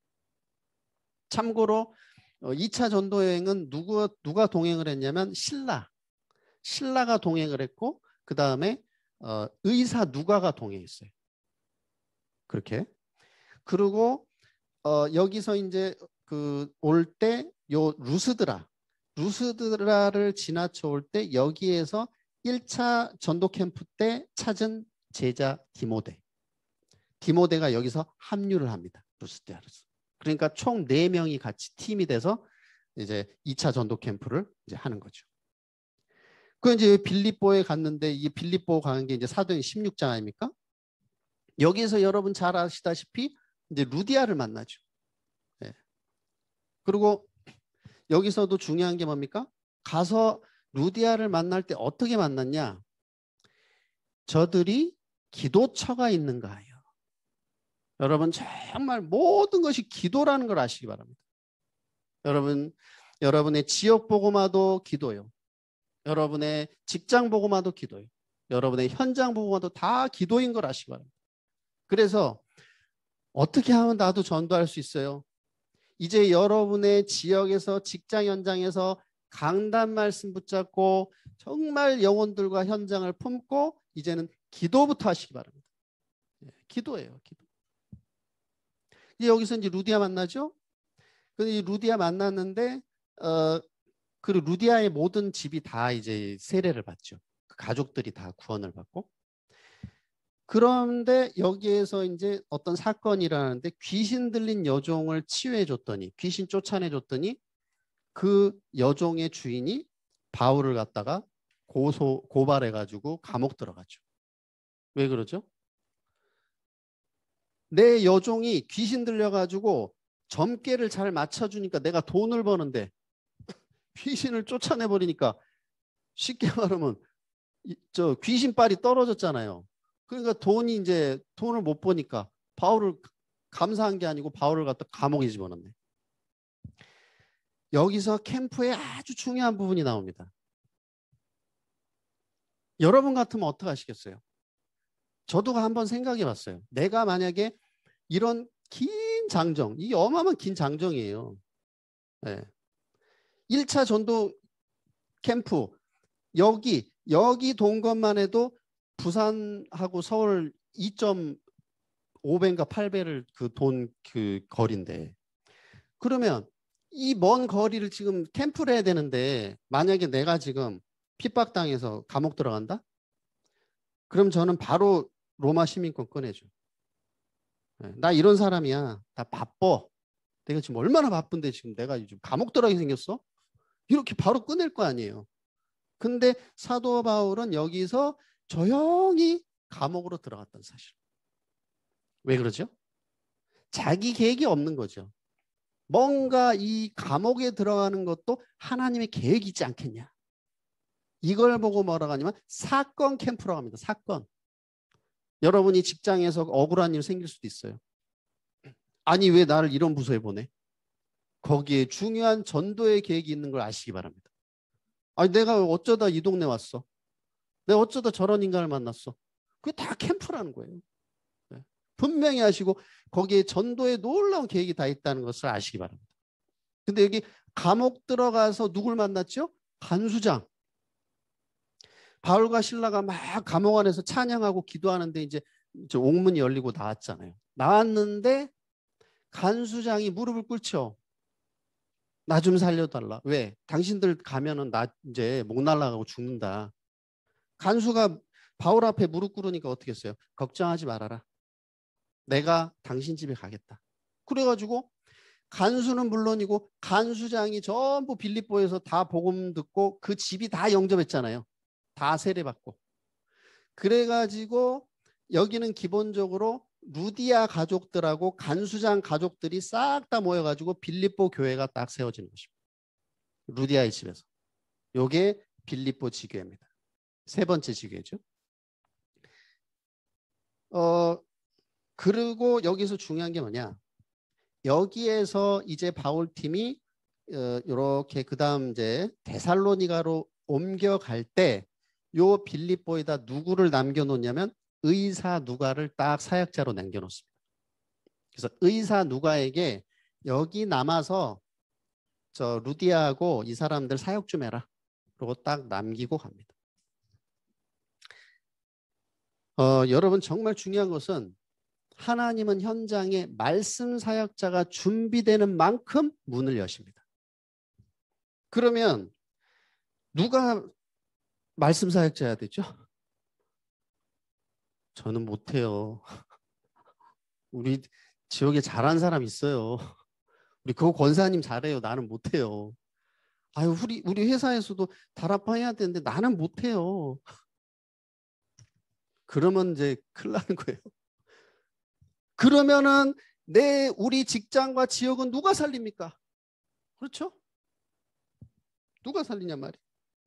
참고로 어, 이 차 전도 여행은 누구 누가 동행을 했냐면 신라 신라가 동행을 했고 그 다음에 어, 의사 누가가 동행했어요. 그렇게. 그리고 어, 여기서 이제 그 올 때 요 루스드라 루스드라를 지나쳐 올 때 여기에서 일 차 전도 캠프 때 찾은 제자 디모데 디모데가 여기서 합류를 합니다. 루스드라에서. 그러니까 총 네 명이 같이 팀이 돼서 이제 이 차 전도 캠프를 이제 하는 거죠. 그 이제 빌립보에 갔는데 이 빌립보 가는 게 이제 사도행 십육 장 아닙니까? 여기에서 여러분 잘 아시다시피 이제 루디아를 만나죠. 네. 그리고 여기서도 중요한 게 뭡니까? 가서 루디아를 만날 때 어떻게 만났냐? 저들이 기도처가 있는가요? 여러분 정말 모든 것이 기도라는 걸 아시기 바랍니다. 여러분, 여러분의 지역 복음화도 기도요. 여러분의 직장 복음화도 기도요. 여러분의 현장 복음화도 다 기도인 걸 아시기 바랍니다. 그래서 어떻게 하면 나도 전도할 수 있어요? 이제 여러분의 지역에서 직장 현장에서 강단 말씀 붙잡고 정말 영혼들과 현장을 품고 이제는 기도부터 하시기 바랍니다. 기도예요. 기도. 여기서 이제 루디아 만나죠. 이 루디아 만났는데 어, 그 루디아의 모든 집이 다 이제 세례를 받죠. 그 가족들이 다 구원을 받고. 그런데 여기에서 이제 어떤 사건이 일어나는데 귀신 들린 여종을 치유해 줬더니 귀신 쫓아내 줬더니 그 여종의 주인이 바울을 갖다가 고소 고발해 가지고 감옥 들어가죠. 왜 그러죠? 내 여종이 귀신 들려 가지고 점괘를 잘 맞춰 주니까 내가 돈을 버는데 귀신을 쫓아내 버리니까 쉽게 말하면 저 귀신빨이 떨어졌잖아요. 그러니까 돈이 이제 돈을 못 버니까 바울을 감사한 게 아니고 바울을 갖다 감옥에 집어넣네. 여기서 캠프에 아주 중요한 부분이 나옵니다. 여러분 같으면 어떻게 하시겠어요? 저도 한번 생각해 봤어요. 내가 만약에 이런 긴 장정, 이게 어마어마한 긴 장정이에요. 네. 일 차 전도 캠프 여기 여기 돈 것만 해도 부산하고 서울 이 점 오 배인가 팔 배를 그 돈 그 거리인데 그러면 이 먼 거리를 지금 캠프를 해야 되는데 만약에 내가 지금 핍박당해서 감옥 들어간다? 그럼 저는 바로 로마 시민권 꺼내줘. 나 이런 사람이야. 나 바빠. 내가 지금 얼마나 바쁜데 지금 내가 지금 감옥 들어가게 생겼어? 이렇게 바로 꺼낼 거 아니에요. 근데 사도 바울은 여기서 조용히 감옥으로 들어갔던 사실. 왜 그러죠? 자기 계획이 없는 거죠. 뭔가 이 감옥에 들어가는 것도 하나님의 계획이 있지 않겠냐. 이걸 보고 뭐라고 하냐면 사건 캠프라고 합니다. 사건. 여러분이 직장에서 억울한 일 생길 수도 있어요. 아니 왜 나를 이런 부서에 보내? 거기에 중요한 전도의 계획이 있는 걸 아시기 바랍니다. 아니 내가 어쩌다 이 동네 왔어? 내가 어쩌다 저런 인간을 만났어? 그게 다 캠프라는 거예요. 네. 분명히 아시고 거기에 전도에 놀라운 계획이 다 있다는 것을 아시기 바랍니다. 근데 여기 감옥 들어가서 누굴 만났죠? 간수장. 바울과 실라가 막 감옥 안에서 찬양하고 기도하는데 이제 옥문이 열리고 나왔잖아요. 나왔는데 간수장이 무릎을 꿇죠. 나 좀 살려달라. 왜? 당신들 가면은 나 이제 목 날라가고 죽는다. 간수가 바울 앞에 무릎 꿇으니까 어떻게 했어요? 걱정하지 말아라. 내가 당신 집에 가겠다. 그래가지고 간수는 물론이고 간수장이 전부 빌립보에서 다 복음 듣고 그 집이 다 영접했잖아요. 다 세례받고. 그래가지고 여기는 기본적으로 루디아 가족들하고 간수장 가족들이 싹 다 모여가지고 빌립보 교회가 딱 세워지는 것입니다. 루디아의 집에서. 요게 빌립보 지교회입니다. 세 번째 지교회죠. 어, 그리고 여기서 중요한 게 뭐냐. 여기에서 이제 바울 팀이 어, 이렇게 그 다음 이제 데살로니가로 옮겨갈 때 요 빌립보에다 누구를 남겨놓냐면 의사 누가를 딱 사역자로 남겨놓습니다. 그래서 의사 누가에게 여기 남아서 저 루디아하고 이 사람들 사역 좀 해라. 그리고 딱 남기고 갑니다. 어, 여러분 정말 중요한 것은 하나님은 현장에 말씀 사역자가 준비되는 만큼 문을 여십니다. 그러면 누가 말씀 사역자야 되죠? 저는 못해요. 우리 지역에 잘하는 사람 있어요. 우리 그 권사님 잘해요. 나는 못해요. 아유, 우리 우리 회사에서도 다락방 해야 되는데 나는 못해요. 그러면 이제 큰일 나는 거예요. 그러면은 내 우리 직장과 지역은 누가 살립니까? 그렇죠? 누가 살리냔 말이에요.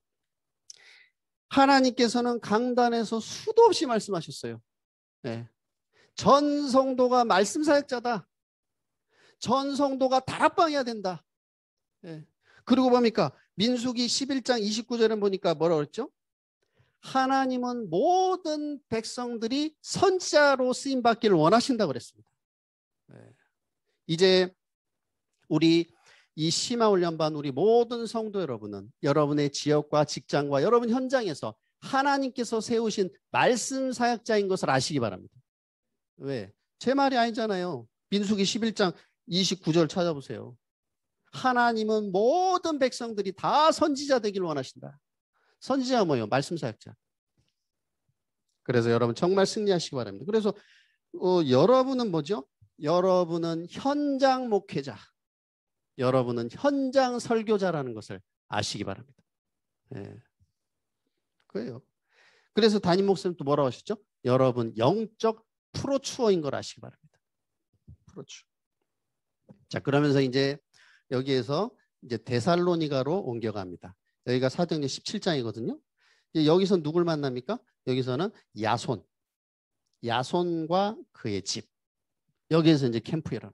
하나님께서는 강단에서 수도 없이 말씀하셨어요. 네. 전 성도가 말씀 사역자다. 전 성도가 다락방 해야 된다. 네. 그리고 뭡니까? 민수기 십일 장 이십구 절에 보니까 뭐라 그랬죠? 하나님은 모든 백성들이 선지자로 쓰임 받기를 원하신다고 그랬습니다. 네. 이제 우리 이 심화훈련반 우리 모든 성도 여러분은 여러분의 지역과 직장과 여러분 현장에서 하나님께서 세우신 말씀 사역자인 것을 아시기 바랍니다. 왜? 제 말이 아니잖아요. 민수기 십일 장 이십구 절 찾아보세요. 하나님은 모든 백성들이 다 선지자 되기를 원하신다. 선지자가 뭐예요? 말씀 사역자. 그래서 여러분 정말 승리하시기 바랍니다. 그래서 어, 여러분은 뭐죠? 여러분은 현장 목회자. 여러분은 현장 설교자라는 것을 아시기 바랍니다. 네. 그래요. 그래서 담임 목사님 또 뭐라고 하셨죠? 여러분 영적 프로추어인 걸 아시기 바랍니다. 프로추어. 자, 그러면서 이제 여기에서 이제 데살로니가로 옮겨갑니다. 여기가 사도행전 십칠 장이거든요. 여기서 누굴 만납니까? 여기서는 야손. 야손과 그의 집. 여기에서 이제 캠프 일어납니다.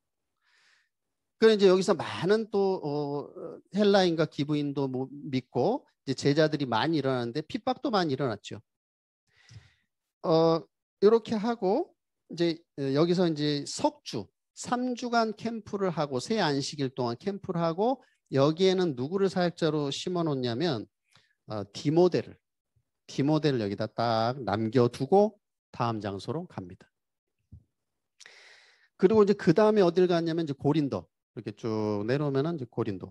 그래 이제 여기서 많은 또 어, 헬라인과 기브인도 뭐 믿고 이제 제자들이 많이 일어나는데 핍박도 많이 일어났죠. 어 이렇게 하고 이제 여기서 이제 석주 삼 주간 캠프를 하고 새 안식일 동안 캠프를 하고 여기에는 누구를 사역자로 심어 놓냐면 어, 디모데를 디모데를 여기다 딱 남겨두고 다음 장소로 갑니다. 그리고 이제 그 다음에 어딜 갔냐면 이제 고린도. 이렇게 쭉 내려오면은 이제 고린도.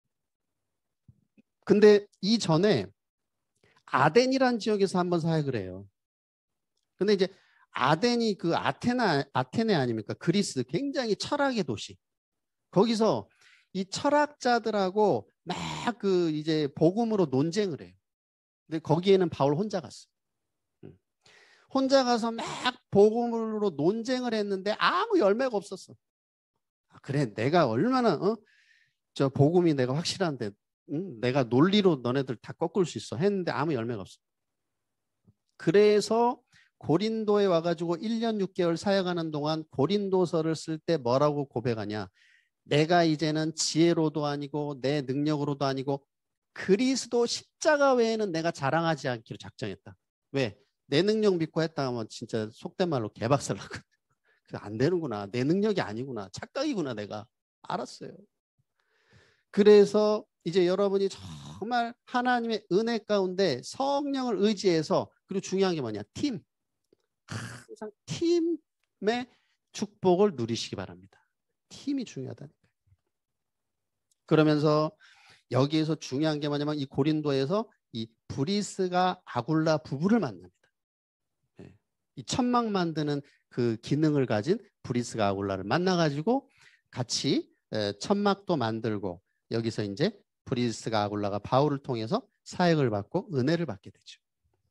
근데 이전에 아덴이란 지역에서 한번 사역을 해요. 근데 이제 아덴이 그 아테나, 아테네 아닙니까? 그리스 굉장히 철학의 도시. 거기서 이 철학자들하고 막 그 이제 복음으로 논쟁을 해요. 근데 거기에는 바울 혼자 갔어. 혼자 가서 막 복음으로 논쟁을 했는데 아무 열매가 없었어. 그래, 내가 얼마나 어? 저 복음이 내가 확실한데 응? 내가 논리로 너네들 다 꺾을 수 있어 했는데 아무 열매가 없어. 그래서 고린도에 와가지고 일 년 육 개월 사역하는 동안 고린도서를 쓸 때 뭐라고 고백하냐. 내가 이제는 지혜로도 아니고 내 능력으로도 아니고 그리스도 십자가 외에는 내가 자랑하지 않기로 작정했다. 왜? 내 능력 믿고 했다 하면 진짜 속된 말로 개박살 나거든. 안 되는구나. 내 능력이 아니구나. 착각이구나 내가. 알았어요. 그래서 이제 여러분이 정말 하나님의 은혜 가운데 성령을 의지해서 그리고 중요한 게 뭐냐. 팀. 항상 팀의 축복을 누리시기 바랍니다. 팀이 중요하다니까요. 그러면서 여기에서 중요한 게 뭐냐면 이 고린도에서 이 브리스가 아굴라 부부를 만납니다. 네. 이 천막 만드는 그 기능을 가진 브리스가 아굴라를 만나가지고 같이 에, 천막도 만들고 여기서 이제 브리스가 아굴라가 바울을 통해서 사역을 받고 은혜를 받게 되죠.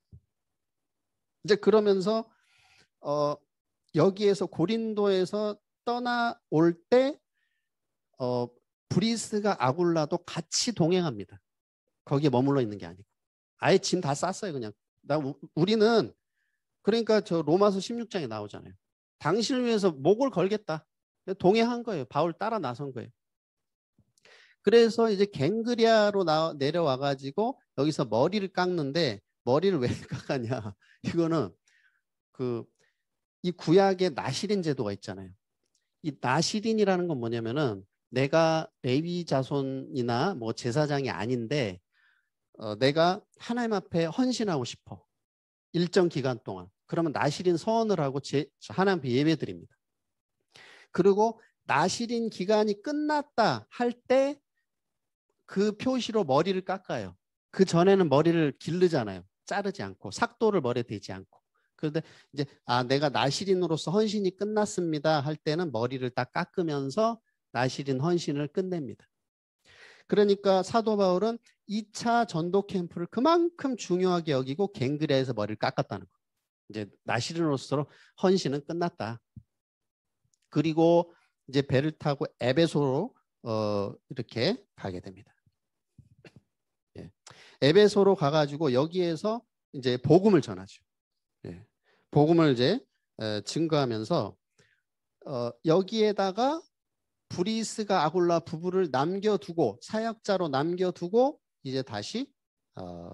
이제 그러면서 어, 여기에서 고린도에서 떠나올 때 어, 브리스가 아굴라도 같이 동행합니다. 거기에 머물러 있는 게 아니고 아예 짐 다 쌌어요. 그냥 나 우, 우리는 그러니까 저 로마서 십육 장에 나오잖아요. 당신을 위해서 목을 걸겠다. 동행한 거예요. 바울 따라 나선 거예요. 그래서 이제 갱그리아로 나, 내려와 가지고 여기서 머리를 깎는데 머리를 왜 깎았냐? 이거는 그 이 구약의 나시린 제도가 있잖아요. 이 나시린이라는 건 뭐냐면은 내가 레위 자손이나 뭐 제사장이 아닌데 어, 내가 하나님 앞에 헌신하고 싶어. 일정 기간 동안. 그러면 나시린 서원을 하고 제, 하나님 앞에 예배 드립니다. 그리고 나시린 기간이 끝났다 할 때 그 표시로 머리를 깎아요. 그 전에는 머리를 기르잖아요. 자르지 않고 삭도를 머리에 대지 않고. 그런데 이제 아 내가 나시린으로서 헌신이 끝났습니다 할 때는 머리를 딱 깎으면서 나시린 헌신을 끝냅니다. 그러니까 사도 바울은 이 차 전도 캠프를 그만큼 중요하게 여기고 갱그리아에서 머리를 깎았다는 거. 이제 나시린으로서 헌신은 끝났다. 그리고 이제 배를 타고 에베소로 어, 이렇게 가게 됩니다. 예. 에베소로 가가지고 여기에서 이제 복음을 전하죠. 예. 복음을 이제 에, 증거하면서 어, 여기에다가 브리스가 아굴라 부부를 남겨두고 사역자로 남겨두고 이제 다시 어,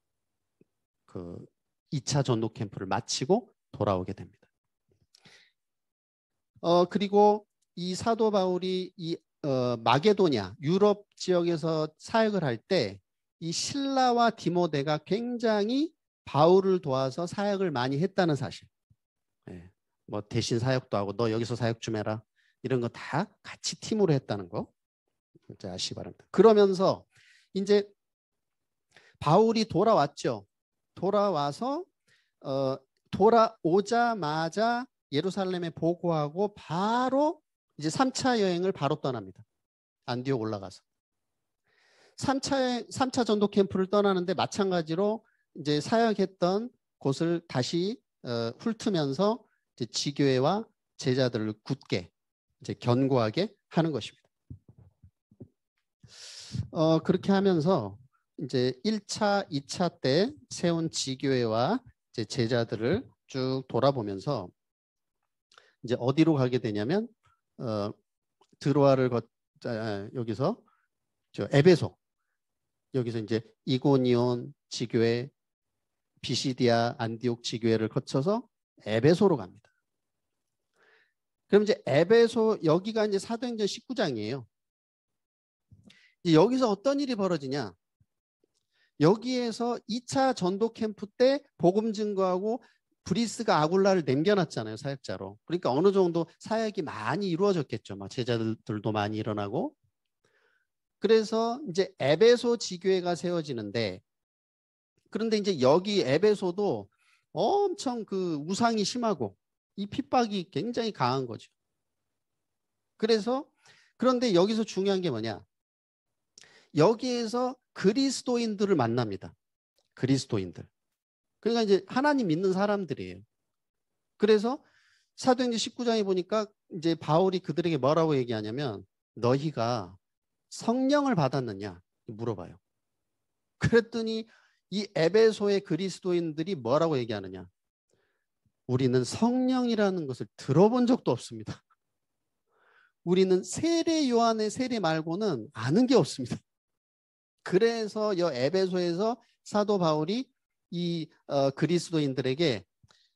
그 이 차 전도 캠프를 마치고 돌아오게 됩니다. 어, 그리고 이 사도 바울이 이 어, 마게도냐 유럽 지역에서 사역을 할 때 이 실라와 디모데가 굉장히 바울을 도와서 사역을 많이 했다는 사실. 예. 뭐 대신 사역도 하고 너 여기서 사역 좀 해라. 이런 거 다 같이 팀으로 했다는 거 아시기 바랍니다. 그러면서 이제 바울이 돌아왔죠. 돌아와서 어, 돌아오자마자 예루살렘에 보고하고 바로 이제 삼 차 여행을 바로 떠납니다. 안디옥 올라가서. 삼 차, 삼 차 전도 캠프를 떠나는데 마찬가지로 이제 사역했던 곳을 다시 어, 훑으면서 이제 지교회와 제자들을 굳게 이제 견고하게 하는 것입니다. 어, 그렇게 하면서 이제 일 차, 이 차 때 세운 지교회와 이제 제자들을 쭉 돌아보면서 이제 어디로 가게 되냐면 어, 드로아를 거, 아, 여기서 저 에베소 여기서 이제 이고니온 지교회, 비시디아, 안디옥 지교회를 거쳐서 에베소로 갑니다. 그럼 이제 에베소 여기가 이제 사도행전 십구 장이에요. 여기서 어떤 일이 벌어지냐? 여기에서 이 차 전도 캠프 때 복음 증거하고 브리스가 아굴라를 남겨놨잖아요, 사역자로. 그러니까 어느 정도 사역이 많이 이루어졌겠죠. 막 제자들도 많이 일어나고. 그래서 이제 에베소 지교회가 세워지는데, 그런데 이제 여기 에베소도 엄청 그 우상이 심하고 이 핍박이 굉장히 강한 거죠. 그래서 그런데 여기서 중요한 게 뭐냐? 여기에서 그리스도인들을 만납니다. 그리스도인들. 그러니까 이제 하나님 믿는 사람들이에요. 그래서 사도행전 십구 장에 보니까 이제 바울이 그들에게 뭐라고 얘기하냐면 너희가 성령을 받았느냐 물어봐요. 그랬더니 이 에베소의 그리스도인들이 뭐라고 얘기하느냐? 우리는 성령이라는 것을 들어본 적도 없습니다. 우리는 세례 요한의 세례 말고는 아는 게 없습니다. 그래서 이 에베소에서 사도 바울이 이 어, 그리스도인들에게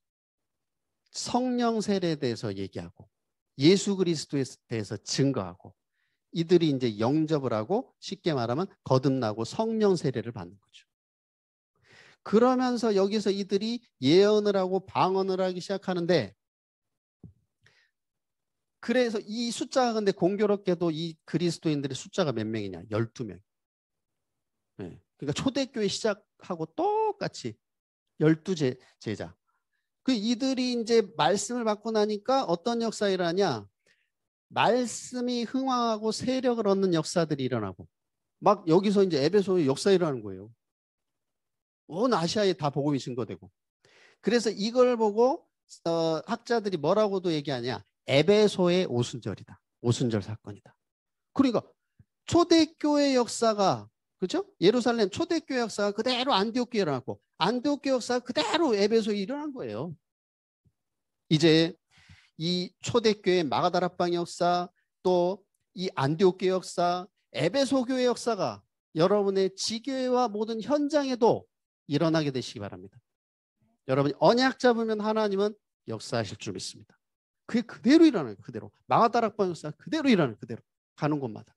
성령 세례에 대해서 얘기하고 예수 그리스도에 대해서 증거하고 이들이 이제 영접을 하고 쉽게 말하면 거듭나고 성령 세례를 받는 거죠. 그러면서 여기서 이들이 예언을 하고 방언을 하기 시작하는데 그래서 이 숫자가 근데 공교롭게도 이 그리스도인들의 숫자가 몇 명이냐? 열두 명. 네. 그러니까 초대교회 시작하고 똑같이 열두 제, 제자. 그 이들이 이제 말씀을 받고 나니까 어떤 역사를 하냐? 말씀이 흥황하고 세력을 얻는 역사들이 일어나고 막 여기서 이제 에베소의 역사 일어나는 거예요. 온 아시아에 다 복음이 증거되고. 그래서 이걸 보고 어, 학자들이 뭐라고도 얘기하냐. 에베소의 오순절이다. 오순절 사건이다. 그러니까 초대교회 역사가 그렇죠? 예루살렘 초대교회 역사가 그대로 안디옥교에 일어났고 안디옥교회 역사가 그대로 에베소에 일어난 거예요. 이제 이 초대교회 마가다락방 역사 또 이 안디옥교회 역사 에베소교회 역사가 여러분의 지교회와 모든 현장에도 일어나게 되시기 바랍니다. 여러분이 언약 잡으면 하나님은 역사하실 줄 믿습니다. 그게 그대로 일어나요. 그대로. 마가다락방 역사 그대로 일어나요. 그대로. 가는 곳마다.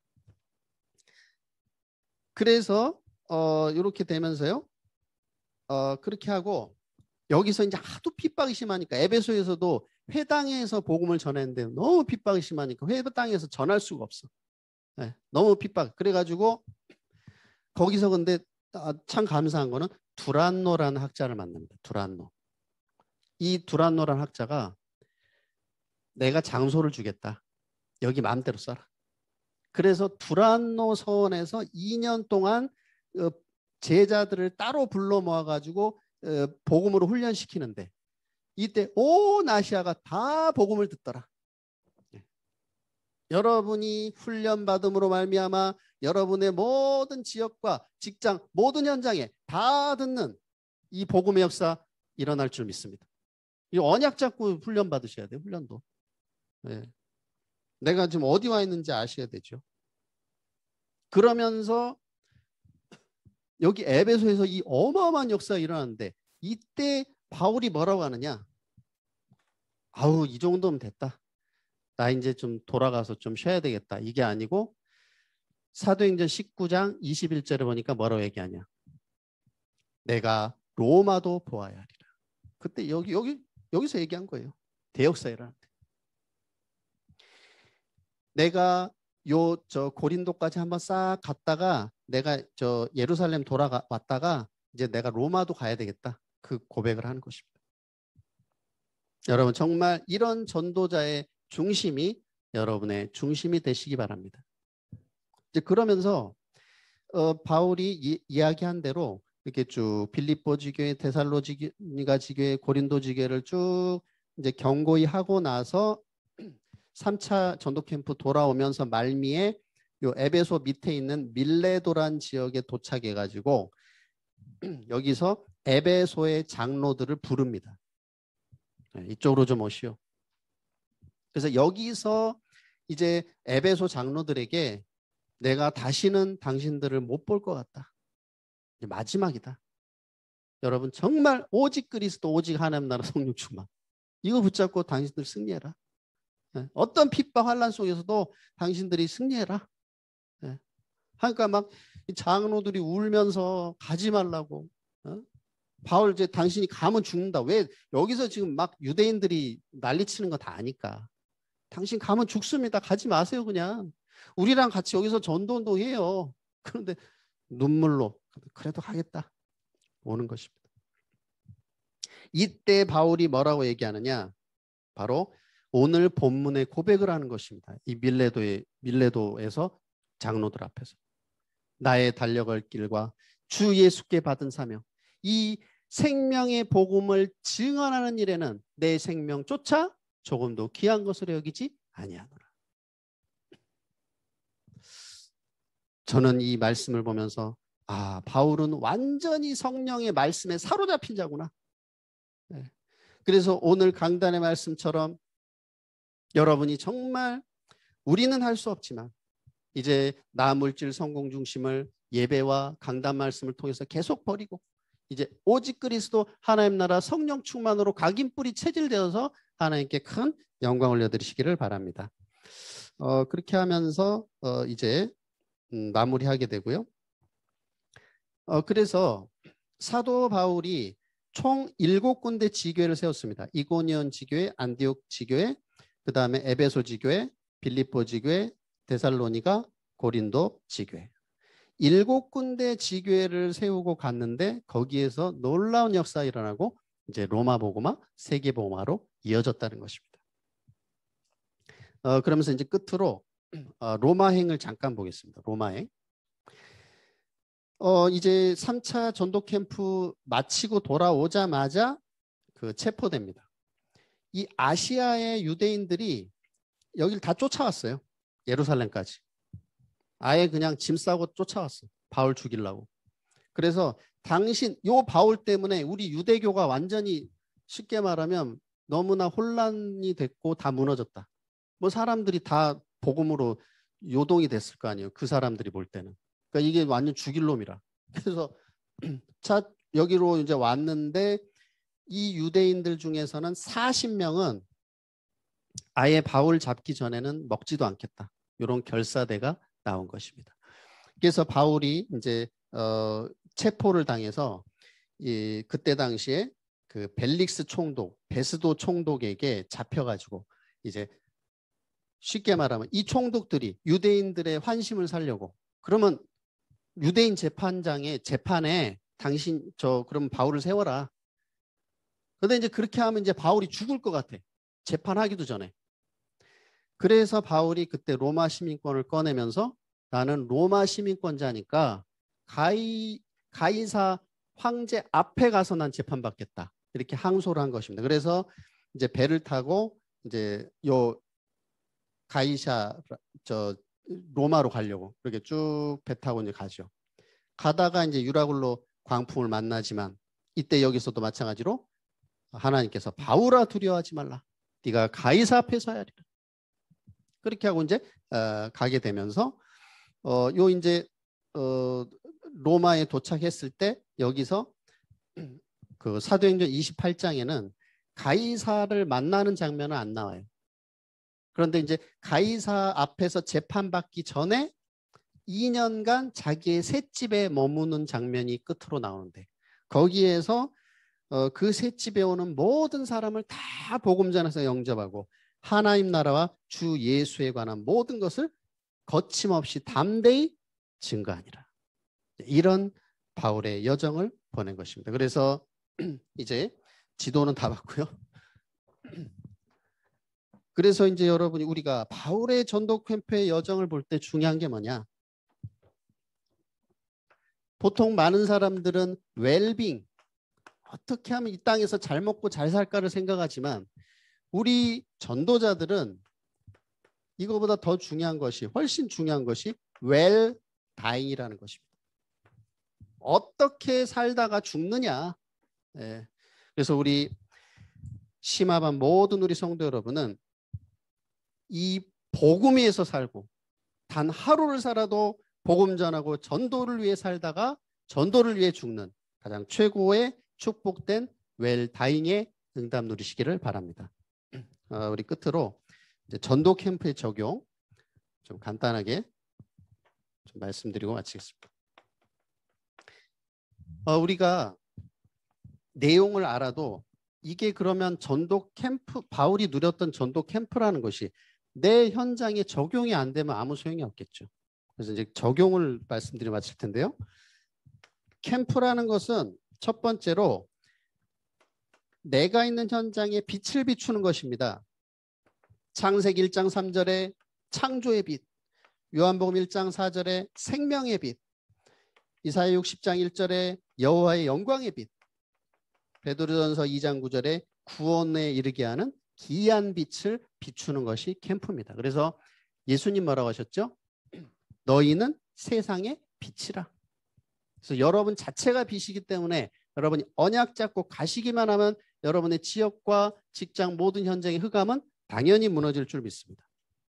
그래서 어, 이렇게 되면서요. 어, 그렇게 하고 여기서 이제 하도 핍박이 심하니까 에베소에서도 회당에서 복음을 전했는데 너무 핍박이 심하니까 회당에서 전할 수가 없어. 네, 너무 핍박. 그래가지고 거기서 근데 참 감사한 거는 두란노라는 학자를 만납니다. 두란노. 이 두란노라는 학자가 내가 장소를 주겠다. 여기 마음대로 써라. 그래서 두란노 서원에서 이 년 동안 제자들을 따로 불러 모아가지고 복음으로 훈련시키는데 이때 온 아시아가 다 복음을 듣더라. 여러분이 훈련받음으로 말미암아 여러분의 모든 지역과 직장 모든 현장에 다 듣는 이 복음의 역사 일어날 줄 믿습니다. 이 언약 잡고 훈련 받으셔야 돼요. 훈련도. 네. 내가 지금 어디 와 있는지 아셔야 되죠. 그러면서 여기 에베소에서 이 어마어마한 역사가 일어났는데 이때 바울이 뭐라고 하느냐. 아우 이 정도면 됐다. 나 이제 좀 돌아가서 좀 쉬어야 되겠다. 이게 아니고 사도행전 십구 장 이십일 절에 보니까 뭐라고 얘기하냐. 내가 로마도 보아야 하리라. 그때 여기 여기 여기서 얘기한 거예요. 대역사 일어났는데. 내가 요 저 고린도까지 한번 싹 갔다가 내가 저 예루살렘 돌아왔다가 이제 내가 로마도 가야 되겠다. 그 고백을 하는 것입니다. 여러분 정말 이런 전도자의 중심이 여러분의 중심이 되시기 바랍니다. 이제 그러면서 어, 바울이 이, 이야기한 대로 이렇게 쭉 빌립보 지교회, 데살로니가 지교회, 고린도 지교회를 쭉 이제 경고히 하고 나서 삼 차 전도 캠프 돌아오면서 말미에 요 에베소 밑에 있는 밀레도란 지역에 도착해 가지고 여기서 에베소의 장로들을 부릅니다. 네, 이쪽으로 좀 오시오. 그래서 여기서 이제 에베소 장로들에게 내가 다시는 당신들을 못 볼 것 같다. 이제 마지막이다. 여러분 정말 오직 그리스도 오직 하나님 나라 성령 충만. 이거 붙잡고 당신들 승리해라. 네. 어떤 핍박 환난 속에서도 당신들이 승리해라. 네. 그러니까 막 장로들이 울면서 가지 말라고. 어? 바울 이제 당신이 가면 죽는다. 왜 여기서 지금 막 유대인들이 난리치는 거 다 아니까. 당신 가면 죽습니다. 가지 마세요 그냥. 우리랑 같이 여기서 전도운동 해요. 그런데 눈물로 그래도 가겠다. 오는 것입니다. 이때 바울이 뭐라고 얘기하느냐. 바로 오늘 본문의 고백을 하는 것입니다. 이 밀레도의, 밀레도에서 장로들 앞에서. 나의 달려갈 길과 주 예수께 받은 사명. 이 생명의 복음을 증언하는 일에는 내 생명조차 조금도 귀한 것으로 여기지 아니하노라. 저는 이 말씀을 보면서 아 바울은 완전히 성령의 말씀에 사로잡힌 자구나. 네. 그래서 오늘 강단의 말씀처럼 여러분이 정말 우리는 할 수 없지만 이제 나 물질 성공 중심을 예배와 강단 말씀을 통해서 계속 버리고 이제 오직 그리스도 하나님 나라 성령 충만으로 각인뿌리 체질되어서 하나님께 큰 영광 올려드리시기를 바랍니다. 어, 그렇게 하면서 어, 이제 음, 마무리하게 되고요. 어, 그래서 사도 바울이 총 일곱 군데 지교회를 세웠습니다. 이고니온 지교회, 안디옥 지교회, 그 다음에 에베소 지교회, 빌립보 지교회, 데살로니가, 고린도 지교회. 일곱 군데 지교회를 세우고 갔는데 거기에서 놀라운 역사가 일어나고 이제 로마 복음화, 세계 복음화로 이어졌다는 것입니다. 어, 그러면서 이제 끝으로 어, 로마행을 잠깐 보겠습니다. 로마행. 어, 이제 삼 차 전도 캠프 마치고 돌아오자마자 그 체포됩니다. 이 아시아의 유대인들이 여길 다 쫓아왔어요. 예루살렘까지. 아예 그냥 짐 싸고 쫓아왔어. 바울 죽이려고. 그래서 당신 요 바울 때문에 우리 유대교가 완전히 쉽게 말하면 너무나 혼란이 됐고 다 무너졌다. 뭐 사람들이 다 복음으로 요동이 됐을 거 아니에요. 그 사람들이 볼 때는. 그러니까 이게 완전 죽일 놈이라. 그래서 자 여기로 이제 왔는데 이 유대인들 중에서는 사십 명은 아예 바울 잡기 전에는 먹지도 않겠다. 이런 결사대가 나온 것입니다. 그래서 바울이 이제 어, 체포를 당해서 이 그때 당시에 그 벨릭스 총독, 베스도 총독에게 잡혀가지고 이제 쉽게 말하면 이 총독들이 유대인들의 환심을 살려고 그러면 유대인 재판장의 재판에 당신 저 그럼 바울을 세워라. 그런데 이제 그렇게 하면 이제 바울이 죽을 것 같아. 재판하기도 전에. 그래서 바울이 그때 로마 시민권을 꺼내면서 나는 로마 시민권자니까 가이, 가이사 황제 앞에 가서 난 재판받겠다. 이렇게 항소를 한 것입니다. 그래서 이제 배를 타고 이제 요 가이사 저 로마로 가려고 이렇게 쭉 배 타고 이제 가죠. 가다가 이제 유라굴로 광풍을 만나지만 이때 여기서도 마찬가지로 하나님께서 바울아 두려워하지 말라. 네가 가이사 앞에 서야 하리라. 그렇게 하고 이제 어, 가게 되면서 어, 요 이제 어, 로마에 도착했을 때 여기서 그 사도행전 이십팔 장에는 가이사를 만나는 장면은 안 나와요. 그런데 이제 가이사 앞에서 재판받기 전에 이 년간 자기의 셋집에 머무는 장면이 끝으로 나오는데 거기에서 어, 그 셋집에 오는 모든 사람을 다 복음 전해서 영접하고 하나님 나라와 주 예수에 관한 모든 것을 거침없이 담대히 증거하니라. 이런 바울의 여정을 보낸 것입니다. 그래서 이제 지도는 다 봤고요. 그래서 이제 여러분이 우리가 바울의 전도 캠프의 여정을 볼 때 중요한 게 뭐냐? 보통 많은 사람들은 웰빙, 어떻게 하면 이 땅에서 잘 먹고 잘 살까를 생각하지만 우리 전도자들은 이거보다 더 중요한 것이 훨씬 중요한 것이 웰 다잉이라는 것입니다. 어떻게 살다가 죽느냐. 예. 그래서 우리 심화반 모든 우리 성도 여러분은 이 복음 위에서 살고 단 하루를 살아도 복음 전하고 전도를 위해 살다가 전도를 위해 죽는 가장 최고의 축복된 웰 다잉의 응답 누리시기를 바랍니다. 어, 우리 끝으로 이제 전도 캠프의 적용 좀 간단하게 좀 말씀드리고 마치겠습니다. 어, 우리가 내용을 알아도 이게 그러면 전도 캠프, 바울이 누렸던 전도 캠프라는 것이 내 현장에 적용이 안 되면 아무 소용이 없겠죠. 그래서 이제 적용을 말씀드려 마칠 텐데요. 캠프라는 것은 첫 번째로 내가 있는 현장에 빛을 비추는 것입니다. 창세기 일 장 삼 절에 창조의 빛, 요한복음 일 장 사 절에 생명의 빛, 이사야 육십 장 일 절에 여호와의 영광의 빛, 베드로전서 이 장 구 절에 구원에 이르게 하는 기이한 빛을 비추는 것이 캠프입니다. 그래서 예수님 뭐라고 하셨죠? 너희는 세상의 빛이라. 그래서 여러분 자체가 빛이기 때문에 여러분이 언약 잡고 가시기만 하면 여러분의 지역과 직장 모든 현장의 흑암은 당연히 무너질 줄 믿습니다.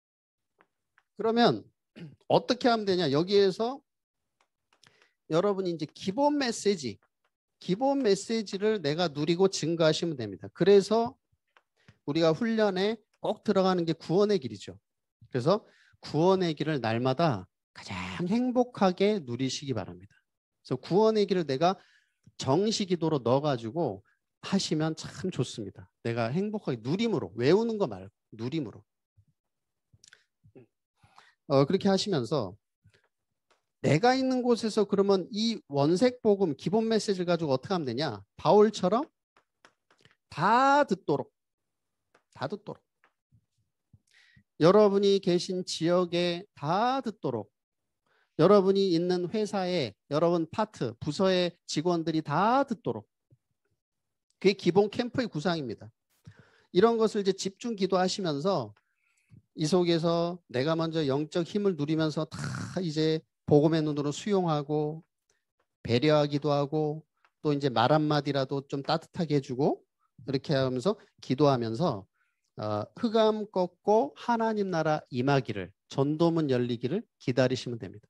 그러면 어떻게 하면 되냐? 여기에서 여러분이 이제 기본 메시지, 기본 메시지를 내가 누리고 증거하시면 됩니다. 그래서 우리가 훈련에 꼭 들어가는 게 구원의 길이죠. 그래서 구원의 길을 날마다 가장 행복하게 누리시기 바랍니다. 그래서 구원의 길을 내가 정시기도로 넣어가지고 하시면 참 좋습니다. 내가 행복하게 누림으로, 외우는 거 말고 누림으로. 어, 그렇게 하시면서 내가 있는 곳에서 그러면 이 원색 복음 기본 메시지를 가지고 어떻게 하면 되냐? 바울처럼 다 듣도록, 다 듣도록. 여러분이 계신 지역에 다 듣도록, 여러분이 있는 회사에, 여러분 파트, 부서의 직원들이 다 듣도록. 그게 기본 캠프의 구상입니다. 이런 것을 이제 집중 기도하시면서 이 속에서 내가 먼저 영적 힘을 누리면서 다 이제 복음의 눈으로 수용하고 배려하기도 하고 또 이제 말 한마디라도 좀 따뜻하게 해주고 이렇게 하면서 기도하면서 어, 흑암 꺾고 하나님 나라 임하기를, 전도문 열리기를 기다리시면 됩니다.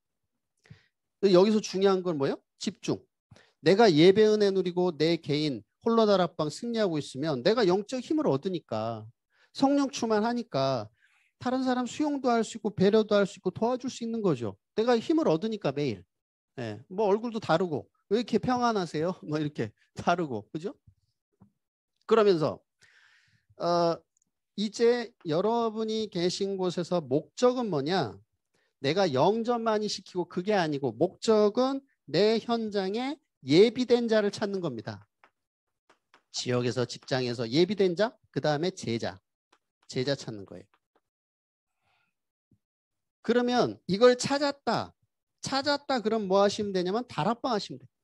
여기서 중요한 건 뭐예요? 집중. 내가 예배 은혜 누리고 내 개인 홀로 다락방 승리하고 있으면 내가 영적 힘을 얻으니까, 성령 충만하니까 다른 사람 수용도 할 수 있고 배려도 할 수 있고 도와줄 수 있는 거죠. 내가 힘을 얻으니까 매일. 예, 뭐 얼굴도 다르고 왜 이렇게 평안하세요? 뭐 이렇게 다르고, 그죠? 그러면서 어, 이제 여러분이 계신 곳에서 목적은 뭐냐? 내가 영접 많이 시키고 그게 아니고 목적은 내 현장에 예비된 자를 찾는 겁니다. 지역에서, 직장에서 예비된 자, 그 다음에 제자. 제자 찾는 거예요. 그러면 이걸 찾았다. 찾았다 그럼 뭐 하시면 되냐면 다락방 하시면 돼요.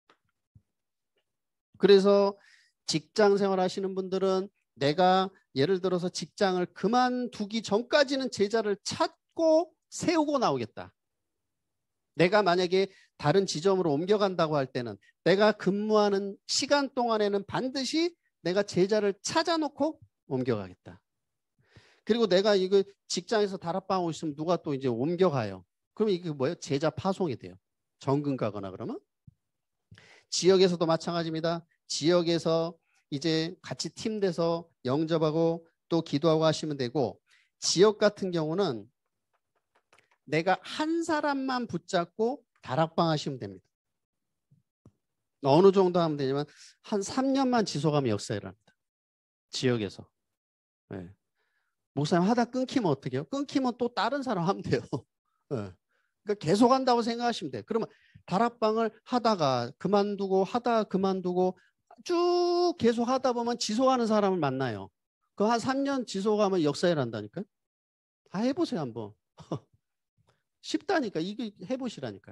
그래서 직장 생활 하시는 분들은 내가 예를 들어서 직장을 그만두기 전까지는 제자를 찾고 세우고 나오겠다. 내가 만약에 다른 지점으로 옮겨간다고 할 때는 내가 근무하는 시간 동안에는 반드시 내가 제자를 찾아놓고 옮겨가겠다. 그리고 내가 이거 직장에서 다락방 하고 있으면 누가 또 이제 옮겨가요. 그러면 이게 뭐예요? 제자 파송이 돼요. 정근 가거나 그러면. 지역에서도 마찬가지입니다. 지역에서 이제 같이 팀 돼서 영접하고 또 기도하고 하시면 되고, 지역 같은 경우는 내가 한 사람만 붙잡고 다락방 하시면 됩니다. 어느 정도 하면 되냐면 한 삼 년만 지속하면 역사를 합니다. 지역에서. 네. 목사님 하다 끊기면 어떻게 해요? 끊기면 또 다른 사람 하면 돼요. 네. 그러니까 계속 한다고 생각하시면 돼요. 그러면 다락방을 하다가 그만두고 하다가 그만두고 쭉 계속 하다 보면 지속하는 사람을 만나요. 그 한 삼 년 지속하면 역사를 한다니까요. 다 해보세요 한번. 쉽다니까. 이게 해보시라니까요.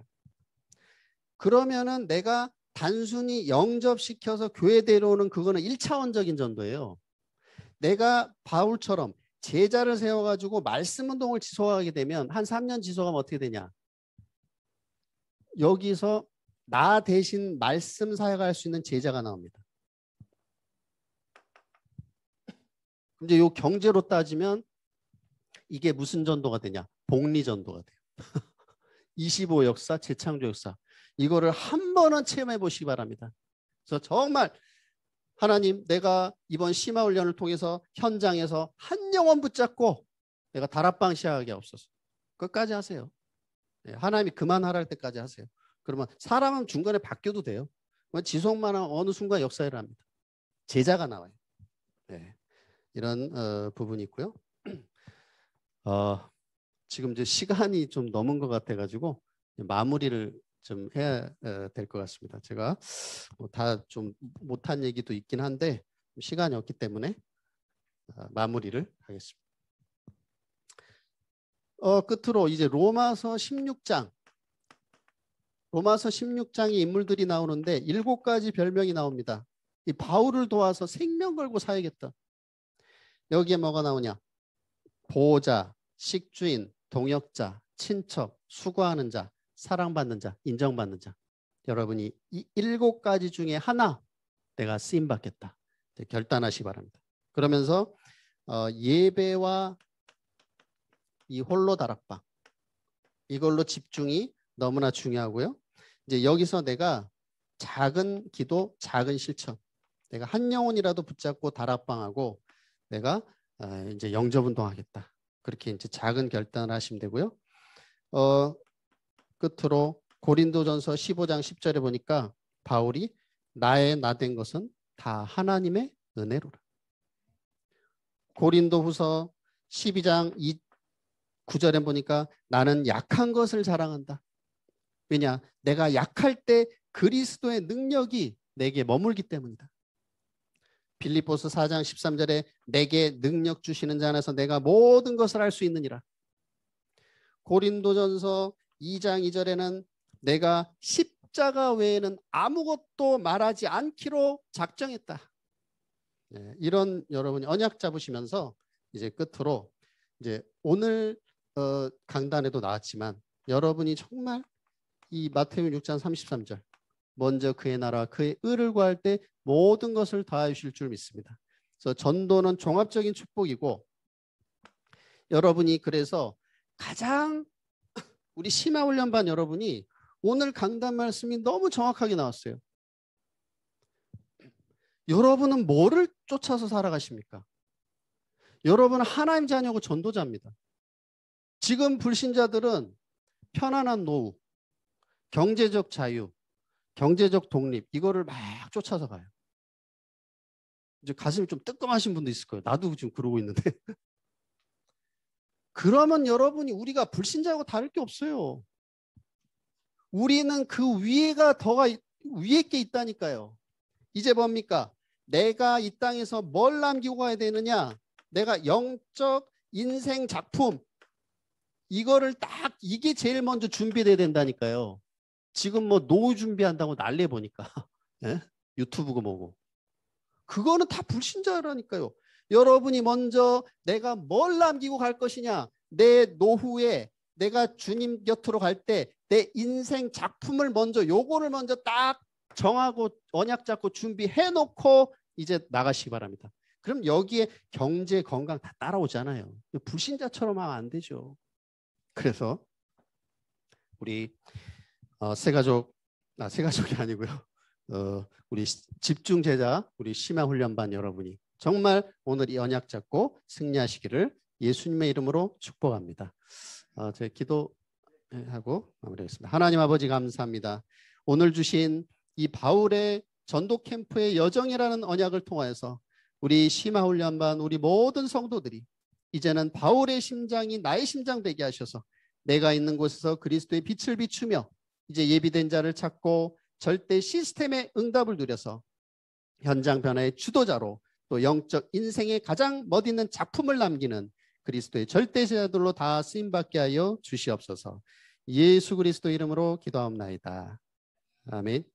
그러면은 내가 단순히 영접시켜서 교회 데려오는 그거는 일 차원적인 전도예요. 내가 바울처럼 제자를 세워가지고 말씀 운동을 지속하게 되면 한 삼 년 지속하면 어떻게 되냐. 여기서 나 대신 말씀 사역할 수 있는 제자가 나옵니다. 이제 요 경제로 따지면 이게 무슨 전도가 되냐. 복리 전도가 돼요. 이십오 역사, 재창조 역사. 이거를 한 번은 체험해 보시기 바랍니다. 그래서 정말 하나님, 내가 이번 심화훈련을 통해서 현장에서 한 영혼 붙잡고 내가 다락방 시작하게 없어서 끝까지 하세요. 하나님이 그만하라 할 때까지 하세요. 그러면 사람은 중간에 바뀌어도 돼요. 지속만 하면 어느 순간 역사를 합니다. 제자가 나와요. 네. 이런 어, 부분이 있고요. 어, 지금 이제 시간이 좀 넘은 것 같아가지고 마무리를 좀 해야 될 것 같습니다. 제가 뭐 다 좀 못한 얘기도 있긴 한데 시간이 없기 때문에 마무리를 하겠습니다. 어, 끝으로 이제 로마서 십육 장, 로마서 십육 장의 인물들이 나오는데 일곱 가지 별명이 나옵니다. 이 바울을 도와서 생명 걸고 사야겠다. 여기에 뭐가 나오냐? 보호자, 식주인, 동역자, 친척, 수고하는 자, 사랑받는 자, 인정받는 자. 여러분이 이 일곱 가지 중에 하나 내가 쓰임받겠다. 결단하시기 바랍니다. 그러면서 어, 예배와 이 홀로 다락방 이걸로 집중이 너무나 중요하고요. 이제 여기서 내가 작은 기도, 작은 실천. 내가 한 영혼이라도 붙잡고 다락방하고 내가 어, 이제 영접 운동하겠다. 그렇게 이제 작은 결단을 하시면 되고요. 어, 끝으로 고린도전서 십오 장 십 절에 보니까 바울이 나의 나된 것은 다 하나님의 은혜로라. 고린도후서 십이 장 구 절에 보니까 나는 약한 것을 자랑한다. 왜냐? 내가 약할 때 그리스도의 능력이 내게 머물기 때문이다. 빌립보서 사 장 십삼 절에 내게 능력 주시는 자 안에서 내가 모든 것을 할 수 있느니라. 고린도전서 이 장 이 절에는 내가 십자가 외에는 아무것도 말하지 않기로 작정했다. 네, 이런 여러분이 언약 잡으시면서 이제 끝으로 이제 오늘 어, 강단에도 나왔지만 여러분이 정말 이 마태복음 육 장 삼십삼 절 먼저 그의 나라와 그의 의를 구할 때 모든 것을 더하여 주실 줄 믿습니다. 그래서 전도는 종합적인 축복이고 여러분이 그래서 가장 우리 심화훈련반 여러분이 오늘 강단 말씀이 너무 정확하게 나왔어요. 여러분은 뭐를 쫓아서 살아가십니까? 여러분은 하나님 자녀고 전도자입니다. 지금 불신자들은 편안한 노후, 경제적 자유, 경제적 독립 이거를 막 쫓아서 가요. 이제 가슴이 좀 뜨끔하신 분도 있을 거예요. 나도 지금 그러고 있는데. 그러면 여러분이 우리가 불신자하고 다를 게 없어요. 우리는 그 위에가 더가 위에 게 있다니까요. 이제 뭡니까? 내가 이 땅에서 뭘 남기고 가야 되느냐? 내가 영적 인생 작품 이거를 딱 이게 제일 먼저 준비돼야 된다니까요. 지금 뭐 노후 준비한다고 난리 보니까 예? 유튜브고 뭐고 그거는 다 불신자라니까요. 여러분이 먼저 내가 뭘 남기고 갈 것이냐, 내 노후에 내가 주님 곁으로 갈 때 내 인생 작품을 먼저 요거를 먼저 딱 정하고 언약 잡고 준비해 놓고 이제 나가시기 바랍니다. 그럼 여기에 경제 건강 다 따라오잖아요. 불신자처럼 하면 안 되죠. 그래서 우리 어, 새가족, 아, 새가족이 아니고요. 어, 우리 집중 제자, 우리 심화훈련반 여러분이 정말 오늘 이 언약 잡고 승리하시기를 예수님의 이름으로 축복합니다. 어, 제 기도하고 마무리하겠습니다. 하나님 아버지 감사합니다. 오늘 주신 이 바울의 전도 캠프의 여정이라는 언약을 통하여서 우리 심화훈련반 우리 모든 성도들이 이제는 바울의 심장이 나의 심장 되게 하셔서 내가 있는 곳에서 그리스도의 빛을 비추며 이제 예비된 자를 찾고 절대 시스템의 응답을 누려서 현장 변화의 주도자로 또 영적 인생의 가장 멋있는 작품을 남기는 그리스도의 절대 제자들로 다 쓰임받게 하여 주시옵소서. 예수 그리스도 이름으로 기도하옵나이다. 아멘.